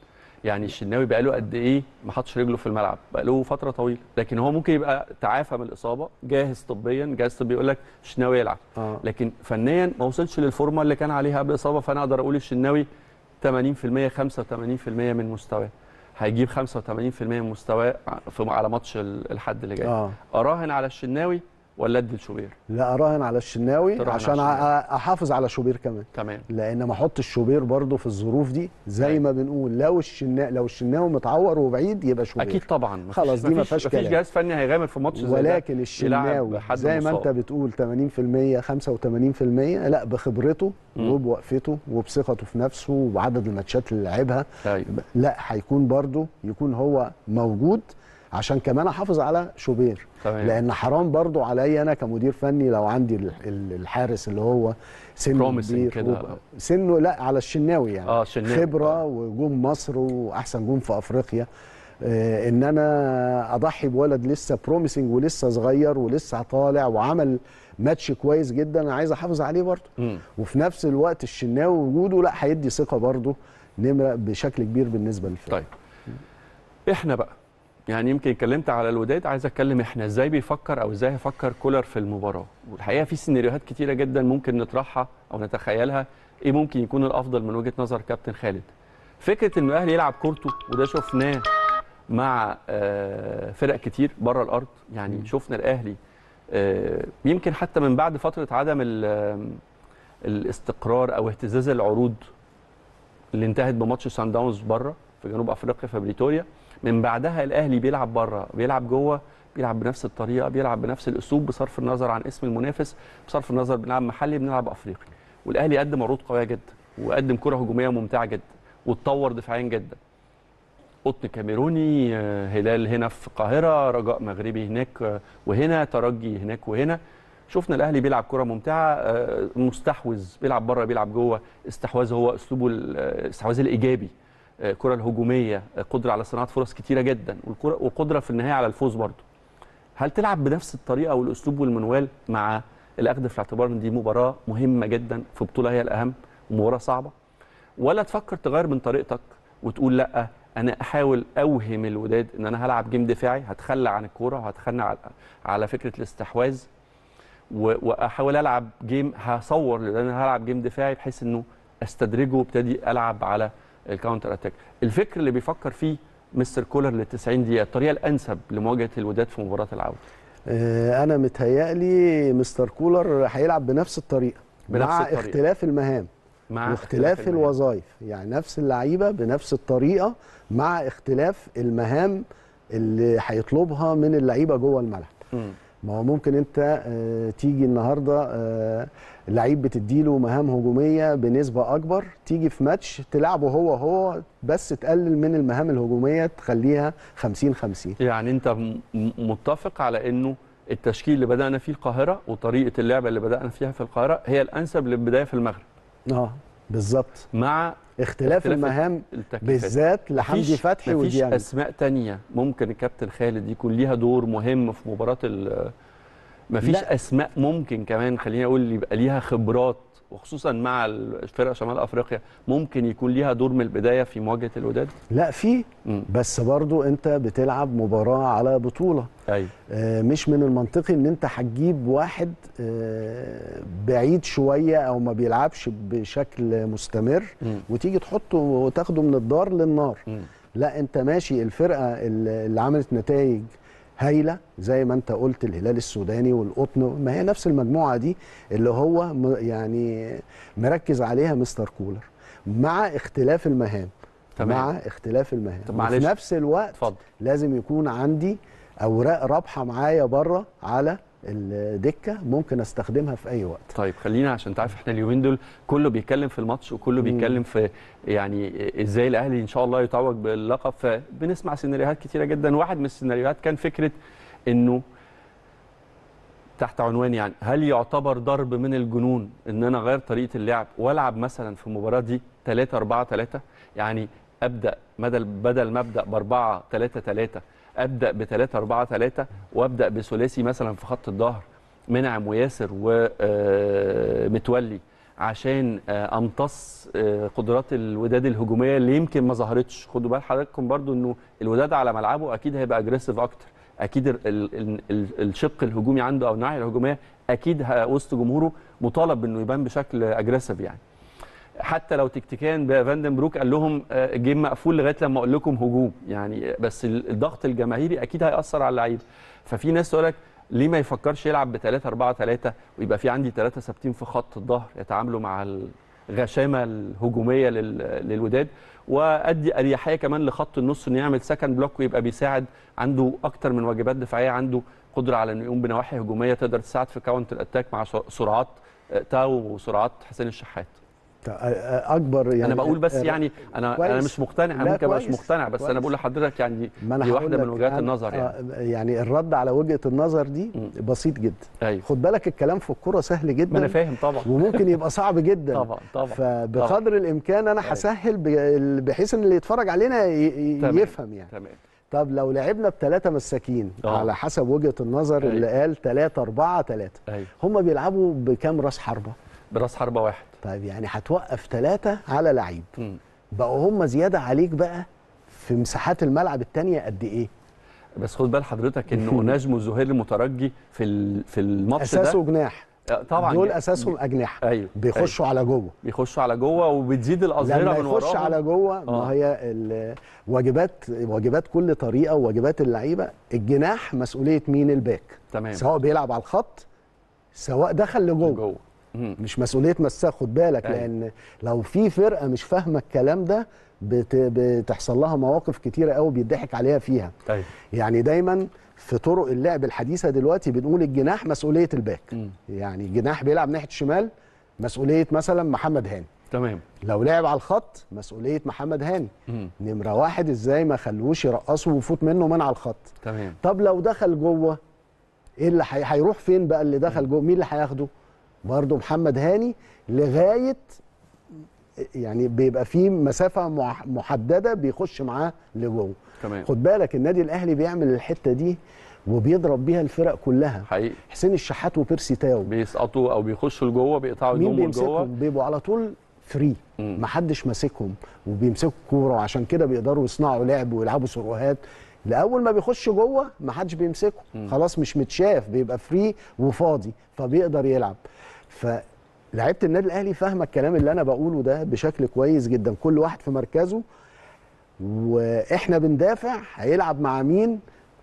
يعني الشناوي بقى له قد ايه ما حطش رجله في الملعب؟ بقى له فتره طويله، لكن هو ممكن يبقى تعافى من الاصابه، جاهز طبيا، جاهز طبيا يقول لك الشناوي يلعب. آه. لكن فنيا ما وصلش للفورمه اللي كان عليها قبل الاصابه، فانا اقدر اقول الشناوي ثمانين في المية خمسة وثمانين في المية من مستواه، هيجيب خمسة وثمانين في المية من مستواه على ماتش الحد اللي جاي. آه. اراهن على الشناوي ولا ادي لشوبير؟ لا، اراهن على الشناوي تراهن عشان على الشناوي. أ- احافظ على شوبير كمان كمان لان ما احطش شوبير برضه في الظروف دي زي أيوة. ما بنقول لو الشناوي لو الشناوي متعور وبعيد يبقى شوبير اكيد طبعا. مفيش خلاص دي ما فيهاش مفيش كلام. جهاز فني هيغامر في ماتش زي ده ولكن الشناوي حد زي ما انت مصاب. بتقول ثمانين في المية خمسة وثمانين في المية لا بخبرته مم. وبوقفته وبثقته في نفسه وعدد الماتشات اللي لعبها أيوة. لا هيكون برضه يكون هو موجود عشان كمان احافظ على شوبير. تمام. لان حرام برضو عليا انا كمدير فني لو عندي ال- ال- الحارس اللي هو سنه Promising كبير كده. وب- سنه لا على الشناوي يعني اه الشناوي. خبره آه. وجوم مصر واحسن جوم في افريقيا، آه ان انا اضحي بولد لسه بروميسنج ولسه صغير ولسه طالع وعمل ماتش كويس جدا، انا عايز احافظ عليه برضو. مم. وفي نفس الوقت الشناوي وجوده لا هيدي ثقه برضو نمره بشكل كبير بالنسبه للفريق. طيب احنا بقى يعني يمكن اتكلمت على الوداد، عايز اتكلم احنا ازاي بيفكر او ازاي هيفكر كولر في المباراه. والحقيقه في سيناريوهات كتيره جدا ممكن نطرحها او نتخيلها ايه ممكن يكون الافضل من وجهه نظر كابتن خالد. فكره ان الاهلي يلعب كورته وده شفناه مع آه، فرق كتير بره الارض، يعني م. شفنا الاهلي آه، يمكن حتى من بعد فتره عدم الاستقرار او اهتزاز العروض اللي انتهت بماتش سان داونز بره في جنوب افريقيا في بريتوريا، من بعدها الاهلي بيلعب بره بيلعب جوه، بيلعب بنفس الطريقه، بيلعب بنفس الاسلوب بصرف النظر عن اسم المنافس، بصرف النظر بنلعب محلي بنلعب افريقي. والاهلي قدم عروض قويه جدا وقدم كره هجوميه ممتعه جدا واتطور دفاعيا جدا. قطن كاميروني، هلال هنا في القاهره، رجاء مغربي هناك وهنا، ترجي هناك وهنا. شفنا الاهلي بيلعب كره ممتعه، مستحوذ، بيلعب بره بيلعب جوه، استحواذ هو اسلوبه الاستحواذ الايجابي، الكره الهجوميه، قدره على صناعه فرص كتيره جدا، وقدره في النهايه على الفوز برضه. هل تلعب بنفس الطريقه والاسلوب والمنوال مع الاخذ في الاعتبار ان دي مباراه مهمه جدا في بطوله هي الاهم ومباراه صعبه، ولا تفكر تغير من طريقتك وتقول لا انا احاول اوهم الوداد ان انا هلعب جيم دفاعي، هتخلى عن الكوره وهتخلى على على فكره الاستحواذ، واحاول العب جيم هصور لان انا هلعب جيم دفاعي بحيث انه استدرجه وابتدي العب على الكاونتر اتاك. الفكر اللي بيفكر فيه مستر كولر لل تسعين دقيقه الطريقه الانسب لمواجهه الوداد في مباراه العوده. انا متهيألي مستر كولر هيلعب بنفس الطريقه بنفس مع الطريقة. اختلاف المهام مع واختلاف الوظائف، يعني نفس اللعيبه بنفس الطريقه مع اختلاف المهام اللي هيطلبها من اللعيبه جوه الملعب. م. ما هو ممكن انت اه تيجي النهارده اه لعيب بتديله مهام هجوميه بنسبه اكبر، تيجي في ماتش تلعبه هو هو بس تقلل من المهام الهجوميه تخليها خمسين خمسين. يعني انت متفق على انه التشكيل اللي بدانا فيه القاهره وطريقه اللعبه اللي بدانا فيها في القاهره هي الانسب للبدايه في المغرب. اه بالظبط، مع اختلاف, اختلاف المهام بالذات لحمدي فتحي وديانج. مفيش اسماء تانية ممكن الكابتن خالد يكون ليها دور مهم في مباراه ال مفيش لا. اسماء ممكن كمان خليني اقول يبقى ليها خبرات وخصوصا مع الفرق شمال افريقيا ممكن يكون ليها دور من البدايه في مواجهه الوداد؟ لا في، بس برضو انت بتلعب مباراه على بطوله. ايوه. آه مش من المنطقي ان انت هتجيب واحد آه بعيد شويه او ما بيلعبش بشكل مستمر م. وتيجي تحطه وتاخده من الدار للنار. م. لا انت ماشي الفرقه اللي عملت نتائج هايله زي ما انت قلت، الهلال السوداني والقطن، ما هي نفس المجموعه دي اللي هو يعني مركز عليها مستر كولر مع اختلاف المهام. تمام. مع اختلاف المهام وفي نفس الوقت فضل. لازم يكون عندي اوراق رابحه معايا بره على الدكه ممكن استخدمها في اي وقت. طيب خلينا عشان تعرف احنا اليومين دول كله بيتكلم في الماتش وكله بيتكلم في يعني ازاي الاهلي ان شاء الله يتوج باللقب، فبنسمع سيناريوهات كتيره جدا. واحد من السيناريوهات كان فكره انه تحت عنوان يعني هل يعتبر ضرب من الجنون ان انا اغير طريقه اللعب والعب مثلا في المباراه دي ثلاثة أربعة ثلاثة، يعني ابدا بدل بدل ما ابدا ب أربعة ثلاثة ثلاثة ابدا ب ثلاثة أربعة ثلاثة وابدا بثلاثي مثلا في خط الظهر منعم وياسر ومتولي، عشان امتص قدرات الوداد الهجوميه اللي يمكن ما ظهرتش. خدوا بال حضراتكم برضو انه الوداد على ملعبه اكيد هيبقى اجريسيف اكتر، اكيد ال ال ال الشق الهجومي عنده او الناحيه الهجوميه اكيد وسط جمهوره مطالب انه يبان بشكل اجريسيف. يعني حتى لو تكتيكيا فاندن بروك قال لهم الجيم مقفول لغايه لما اقول لكم هجوم، يعني بس الضغط الجماهيري اكيد هياثر على اللعيبه. ففي ناس تقول لك ليه ما يفكرش يلعب ب ثلاثة أربعة ثلاثة ويبقى في عندي ثلاثه ثابتين في خط الظهر يتعاملوا مع الغشامه الهجوميه للوداد، وادي اريحيه كمان لخط النص انه يعمل سكند بلوك ويبقى بيساعد، عنده اكتر من واجبات دفاعيه، عنده قدره على انه يقوم بنواحي هجوميه تقدر تساعد في كاونتر اتاك مع سرعات تاو وسرعات حسين الشحات. اكبر يعني انا بقول بس يعني انا كويس. انا مش مقتنع، انا ممكن مش مقتنع بس كويس. انا بقول لحضرتك يعني دي واحده من وجهات النظر. يعني يعني الرد على وجهه النظر دي م. بسيط جدا. أيوه. خد بالك الكلام في الكوره سهل جدا، ما انا فاهم طبعا، وممكن يبقى صعب جدا طبعا طبعا فبقدر طبعًا. الامكان انا هسهل بحيث ان اللي يتفرج علينا يفهم يعني. تمام. طب لو لعبنا بثلاثه مساكين أوه. على حسب وجهه النظر أيوه. اللي قال ثلاثة أربعة ثلاثة أيوه. هم بيلعبوا بكام راس حربه؟ براس حربه واحد. طيب يعني هتوقف ثلاثة على لعيب، بقوا هم زيادة عليك بقى في مساحات الملعب الثانية قد ايه؟ بس خد بال حضرتك انه نجم وزهير المترجي في في الماتش ده اساسه جناح طبعا، دول اساسهم اجنحه. أيوه. بيخشوا أيوه. على جوه بيخشوا على جوه وبتزيد الاظهره من وراهم. يخش على جوه ما آه. هي واجبات واجبات كل طريقه وواجبات اللعيبه. الجناح مسؤوليه مين؟ الباك. تمام. سواء بيلعب على الخط سواء دخل لجوه جوه. مش مسؤوليه مساك. خد بالك أيوه. لان لو في فرقه مش فاهمه الكلام ده بت... بتحصل لها مواقف كتيره قوي بيضحك عليها فيها. أيوه. يعني دايما في طرق اللعب الحديثه دلوقتي بنقول الجناح مسؤوليه الباك. م. يعني الجناح بيلعب ناحيه الشمال مسؤوليه مثلا محمد هاني. تمام. لو لعب على الخط مسؤوليه محمد هاني. م. نمره واحد ازاي ما خلوش يرقصوا ويفوت منه من على الخط. تمام. طب لو دخل جوه ايه اللي حي... هيروح فين بقى اللي دخل جوه؟ مين اللي هياخده؟ برضه محمد هاني لغايه يعني بيبقى في مسافه محدده بيخش معاه لجوه. تمام. خد بالك النادي الاهلي بيعمل الحته دي وبيضرب بيها الفرق كلها. حقيقي. حسين الشحات وبيرسي تاو بيسقطوا او بيخشوا لجوه، بيقطعوا مين بيمسكهم؟ بيبقوا على طول فري، محدش ماسكهم وبيمسكوا الكوره، وعشان كده بيقدروا يصنعوا لعب ويلعبوا سروهات. لاول ما بيخش جوه ما حدش بيمسكه، خلاص مش متشاف، بيبقى فري وفاضي فبيقدر يلعب. فلعيبه النادي الاهلي فاهمه الكلام اللي انا بقوله ده بشكل كويس جدا، كل واحد في مركزه واحنا بندافع هيلعب مع مين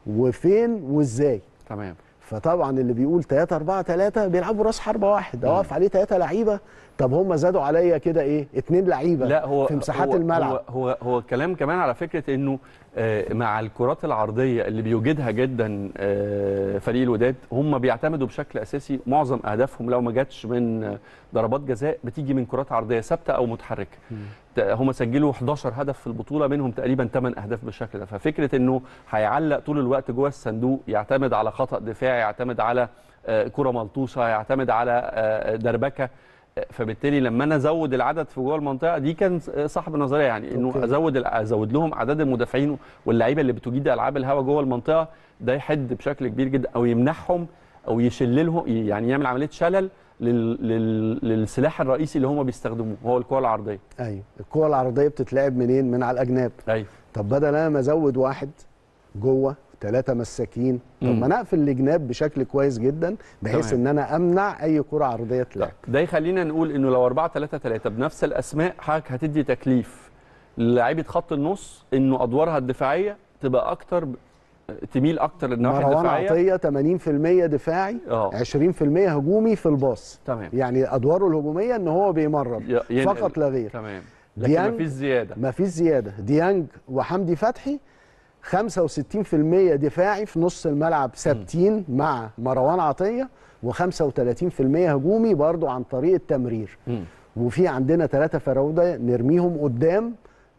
وفين وازاي. تمام. فطبعا اللي بيقول ثلاثة أربعة ثلاثة بيلعبوا راس حربه واحد، اوقف عليه ثلاثه لعيبه. طب هم زادوا عليا كده ايه؟ اثنين لعيبه لا هو في مساحات هو الملعب. هو هو, هو الكلام كمان على فكره انه مع الكرات العرضيه اللي بيوجدها جدا فريق الوداد، هم بيعتمدوا بشكل اساسي معظم اهدافهم لو ما جاتش من ضربات جزاء بتيجي من كرات عرضيه ثابته او متحركه. هم سجلوا احداشر هدف في البطوله، منهم تقريبا ثمانية اهداف بالشكل ده. ففكره انه هيعلق طول الوقت جوه الصندوق، يعتمد على خطا دفاعي، يعتمد على كره ملطوشه، يعتمد على دربكه، فبالتالي لما انا ازود العدد في جوه المنطقه دي كان صاحب النظريه يعني انه أوكي. ازود ازود لهم اعداد المدافعين واللعيبه اللي بتجيد العاب الهوا جوه المنطقه، ده يحد بشكل كبير جدا او يمنعهم او يشللهم، يعني يعمل عمليه شلل لل... لل... للسلاح الرئيسي اللي هم بيستخدموه وهو الكره العرضيه. ايوه الكره العرضيه بتتلعب منين؟ من على الاجناب. ايوه. طب بدل انا ما ازود واحد جوه ثلاثة مساكين، طب ما انا اقفل الجناب بشكل كويس جدا بحيث تمام. ان انا امنع اي كره عرضيه تلعب. ده يخلينا نقول انه لو أربعة ثلاثة ثلاثة بنفس الاسماء حضرتك هتدي تكليف للاعيبه خط النص انه ادوارها الدفاعيه تبقى اكتر، تميل اكتر للناحيه الدفاعيه. مروان عطيه ثمانين بالمية دفاعي أوه. عشرين بالمية هجومي في الباص. تمام. يعني ادواره الهجوميه ان هو بيمرر فقط لا غير. تمام. لكن مفيش زياده. مفيش زياده. ديانج وحمدي فتحي خمسة وستين بالمية دفاعي في نص الملعب ثابتين مع مروان عطيه، وخمسة وثلاثين بالمية هجومي برضو عن طريق التمرير. م. وفي عندنا ثلاثه فراوده نرميهم قدام،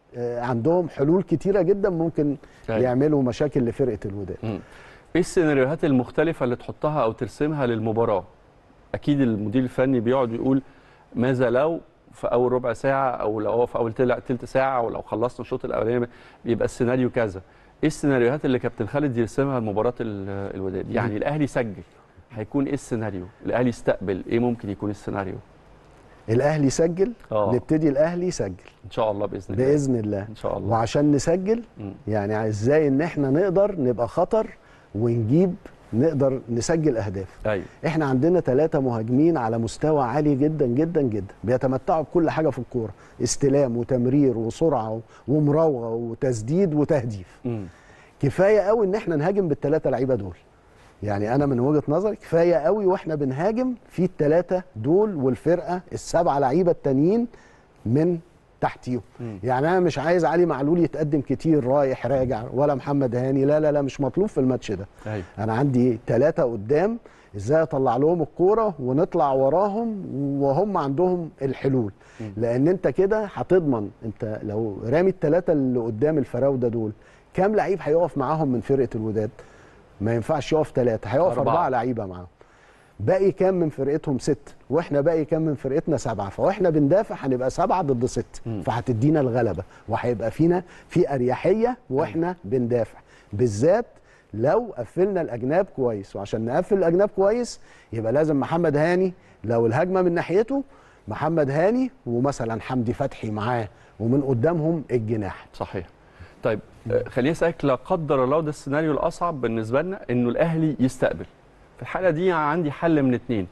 عندهم حلول كتيره جدا ممكن أي. يعملوا مشاكل لفرقه الوداد. م. ايه السيناريوهات المختلفه اللي تحطها او ترسمها للمباراه؟ اكيد المدير الفني بيقعد يقول ماذا لو في اول ربع ساعه، او لو هو في اول تلت ساعه، او لو خلصنا الشوط الاولاني بيبقى السيناريو كذا. ايه السيناريوهات اللي كابتن خالد يرسمها لمباراه الوداد؟ يعني الاهلي سجل هيكون ايه السيناريو؟ الاهلي استقبل ايه ممكن يكون السيناريو؟ الاهلي يسجل آه. نبتدي الاهلي يسجل ان شاء الله باذن الله. باذن الله ان شاء الله. وعشان نسجل م. يعني ازاي ان احنا نقدر نبقى خطر ونجيب نقدر نسجل اهداف. ايوه. احنا عندنا ثلاثه مهاجمين على مستوى عالي جدا جدا جدا، بيتمتعوا بكل حاجه في الكوره، استلام وتمرير وسرعه ومراوغه وتسديد وتهديف. م. كفايه قوي ان احنا نهاجم بالثلاثه لعيبه دول. يعني انا من وجهه نظري كفايه قوي واحنا بنهاجم في الثلاثه دول والفرقه السبعه لعيبه التانيين من تحتيهم. يعني انا مش عايز علي معلول يتقدم كتير رايح راجع ولا محمد هاني، لا لا لا مش مطلوب في الماتش ده. أيوة. انا عندي ثلاثه قدام، ازاي اطلع لهم الكوره ونطلع وراهم وهم عندهم الحلول. م. لان انت كده هتضمن، انت لو رامي الثلاثه اللي قدام الفراوده دول كام لعيب هيقف معاهم من فرقه الوداد؟ ما ينفعش يقف ثلاثه، هيقف أربعة, أربعة لعيبه معاهم. باقي كام من فرقتهم؟ ست، واحنا باقي كام من فرقتنا؟ سبعه، فاحنا بندافع هنبقى سبعه ضد ست، فهتدينا الغلبه وهيبقى فينا في اريحيه واحنا بندافع، بالذات لو قفلنا الاجناب كويس. وعشان نقفل الاجناب كويس يبقى لازم محمد هاني، لو الهجمه من ناحيته محمد هاني ومثلا حمدي فتحي معاه، ومن قدامهم الجناح. صحيح. طيب خليني اسالك، لا قدر الله ده السيناريو الاصعب بالنسبه لنا، انه الاهلي يستقبل، في الحاله دي عندي حل من اتنين،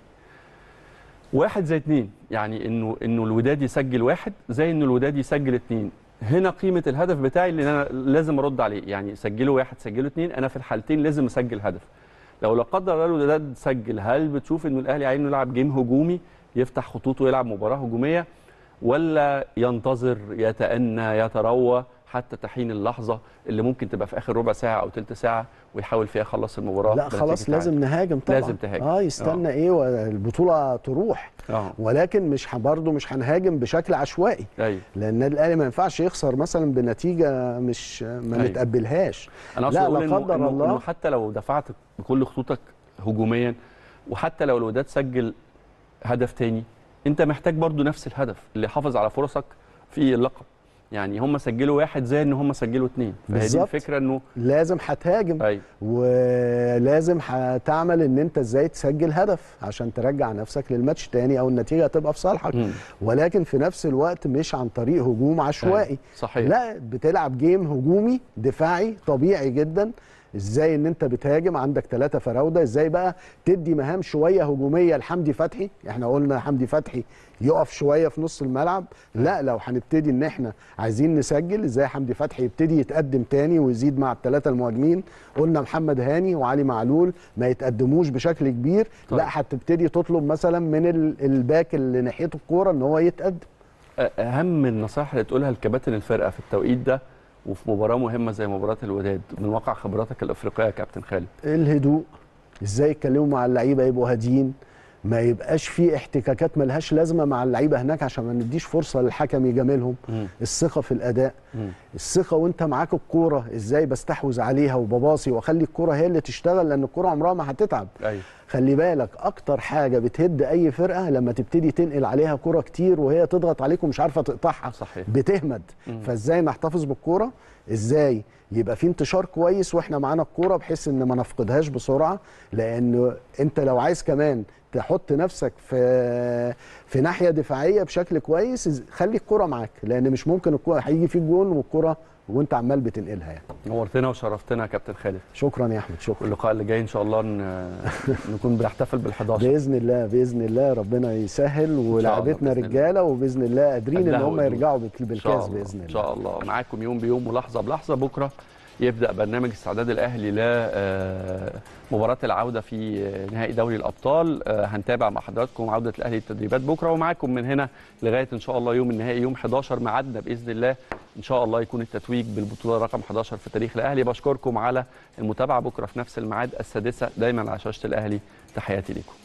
واحد زي اتنين، يعني انه انه الوداد يسجل واحد زي انه الوداد يسجل اتنين. هنا قيمه الهدف بتاعي اللي انا لازم ارد عليه، يعني سجلوا واحد سجلوا اتنين، انا في الحالتين لازم اسجل هدف. لو لا قدر الله الوداد سجل، هل بتشوف انه الاهلي عايزه يلعب جيم هجومي يفتح خطوطه ويلعب مباراه هجوميه، ولا ينتظر يتأنى يتروى حتى تحين اللحظه اللي ممكن تبقى في اخر ربع ساعه او ثلث ساعه ويحاول فيها يخلص المباراه؟ لا خلاص لازم نهاجم طبعا. لازم تهاجم. اه يستنى أوه. ايه والبطوله تروح. أوه. ولكن مش برضه مش هنهاجم بشكل عشوائي. أيوه. لان النادي الاهلي ما ينفعش يخسر مثلا بنتيجه مش ما أيوه. نتقبلهاش. انا لا لا لا قدر إنه الله إنه حتى لو دفعت بكل خطوطك هجوميا، وحتى لو الوداد سجل هدف تاني، انت محتاج برضه نفس الهدف اللي يحافظ على فرصك في اللقب. يعني هم سجلوا واحد زي ان هم سجلوا اثنين، فهي دي الفكره، انه لازم هتهاجم. أيوة. ولازم هتعمل ان انت ازاي تسجل هدف عشان ترجع نفسك للماتش تاني او النتيجه هتبقى في صالحك. م. ولكن في نفس الوقت مش عن طريق هجوم عشوائي. أيوة. صحيح. لا، بتلعب جيم هجومي دفاعي طبيعي جدا. ازاي ان انت بتهاجم عندك ثلاثه فراوده، ازاي بقى تدي مهام شويه هجوميه لحمدي فتحي. احنا قلنا حمدي فتحي يقف شويه في نص الملعب، لا لو هنبتدي ان احنا عايزين نسجل، ازاي حمدي فتحي يبتدي يتقدم تاني ويزيد مع الثلاثه المهاجمين. قلنا محمد هاني وعلي معلول ما يتقدموش بشكل كبير. طيب. لا هتبتدي تطلب مثلا من الباك اللي ناحيته الكوره ان هو يتقدم. اهم النصائح اللي تقولها لكباتن الفرقه في التوقيت ده وفي مباراه مهمه زي مباراه الوداد من واقع خبراتك الافريقيه يا كابتن خالد؟ الهدوء، ازاي يتكلموا مع اللعيبه يبقوا هاديين، ما يبقاش في احتكاكات ملهاش لازمه مع اللعيبه هناك عشان ما نديش فرصه للحكم يجاملهم. م. الثقه في الاداء، م. الثقه وانت معاك الكوره ازاي بستحوذ عليها وبباصي واخلي الكوره هي اللي تشتغل، لان الكوره عمرها ما هتتعب. أيوة. خلي بالك اكتر حاجه بتهد اي فرقه لما تبتدي تنقل عليها كوره كتير وهي تضغط عليك ومش عارفه تقطعها. صحيح. بتهمد. م. فازاي نحتفظ بالكوره، ازاي يبقى في انتشار كويس واحنا معانا الكوره بحيث ان ما نفقدهاش بسرعه. لان انت لو عايز كمان تحط نفسك في في ناحيه دفاعيه بشكل كويس، خلي الكره معاك، لان مش ممكن الكره هيجي فيك جون والكره وانت عمال بتنقلها. يعني نورتنا وشرفتنا يا كابتن خالد. شكرا يا احمد. شكرا. اللقاء اللي جاي ان شاء الله نكون بنحتفل بالحداشر باذن الله. باذن الله ربنا يسهل ولاعبتنا رجاله، وباذن الله قادرين ان هم يرجعوا بالكاس باذن الله. ان شاء الله معاكم يوم بيوم ولحظه بلحظه. بكره يبدأ برنامج استعداد الأهلي لمباراة العودة في نهائي دوري الأبطال. هنتابع مع حضراتكم عودة الأهلي للتدريبات بكرة، ومعاكم من هنا لغاية إن شاء الله يوم النهائي يوم حداشر ميعادنا بإذن الله. إن شاء الله يكون التتويج بالبطولة رقم حداشر في تاريخ الأهلي. بشكركم على المتابعة. بكرة في نفس الميعاد السادسة دايما على شاشة الأهلي. تحياتي لكم.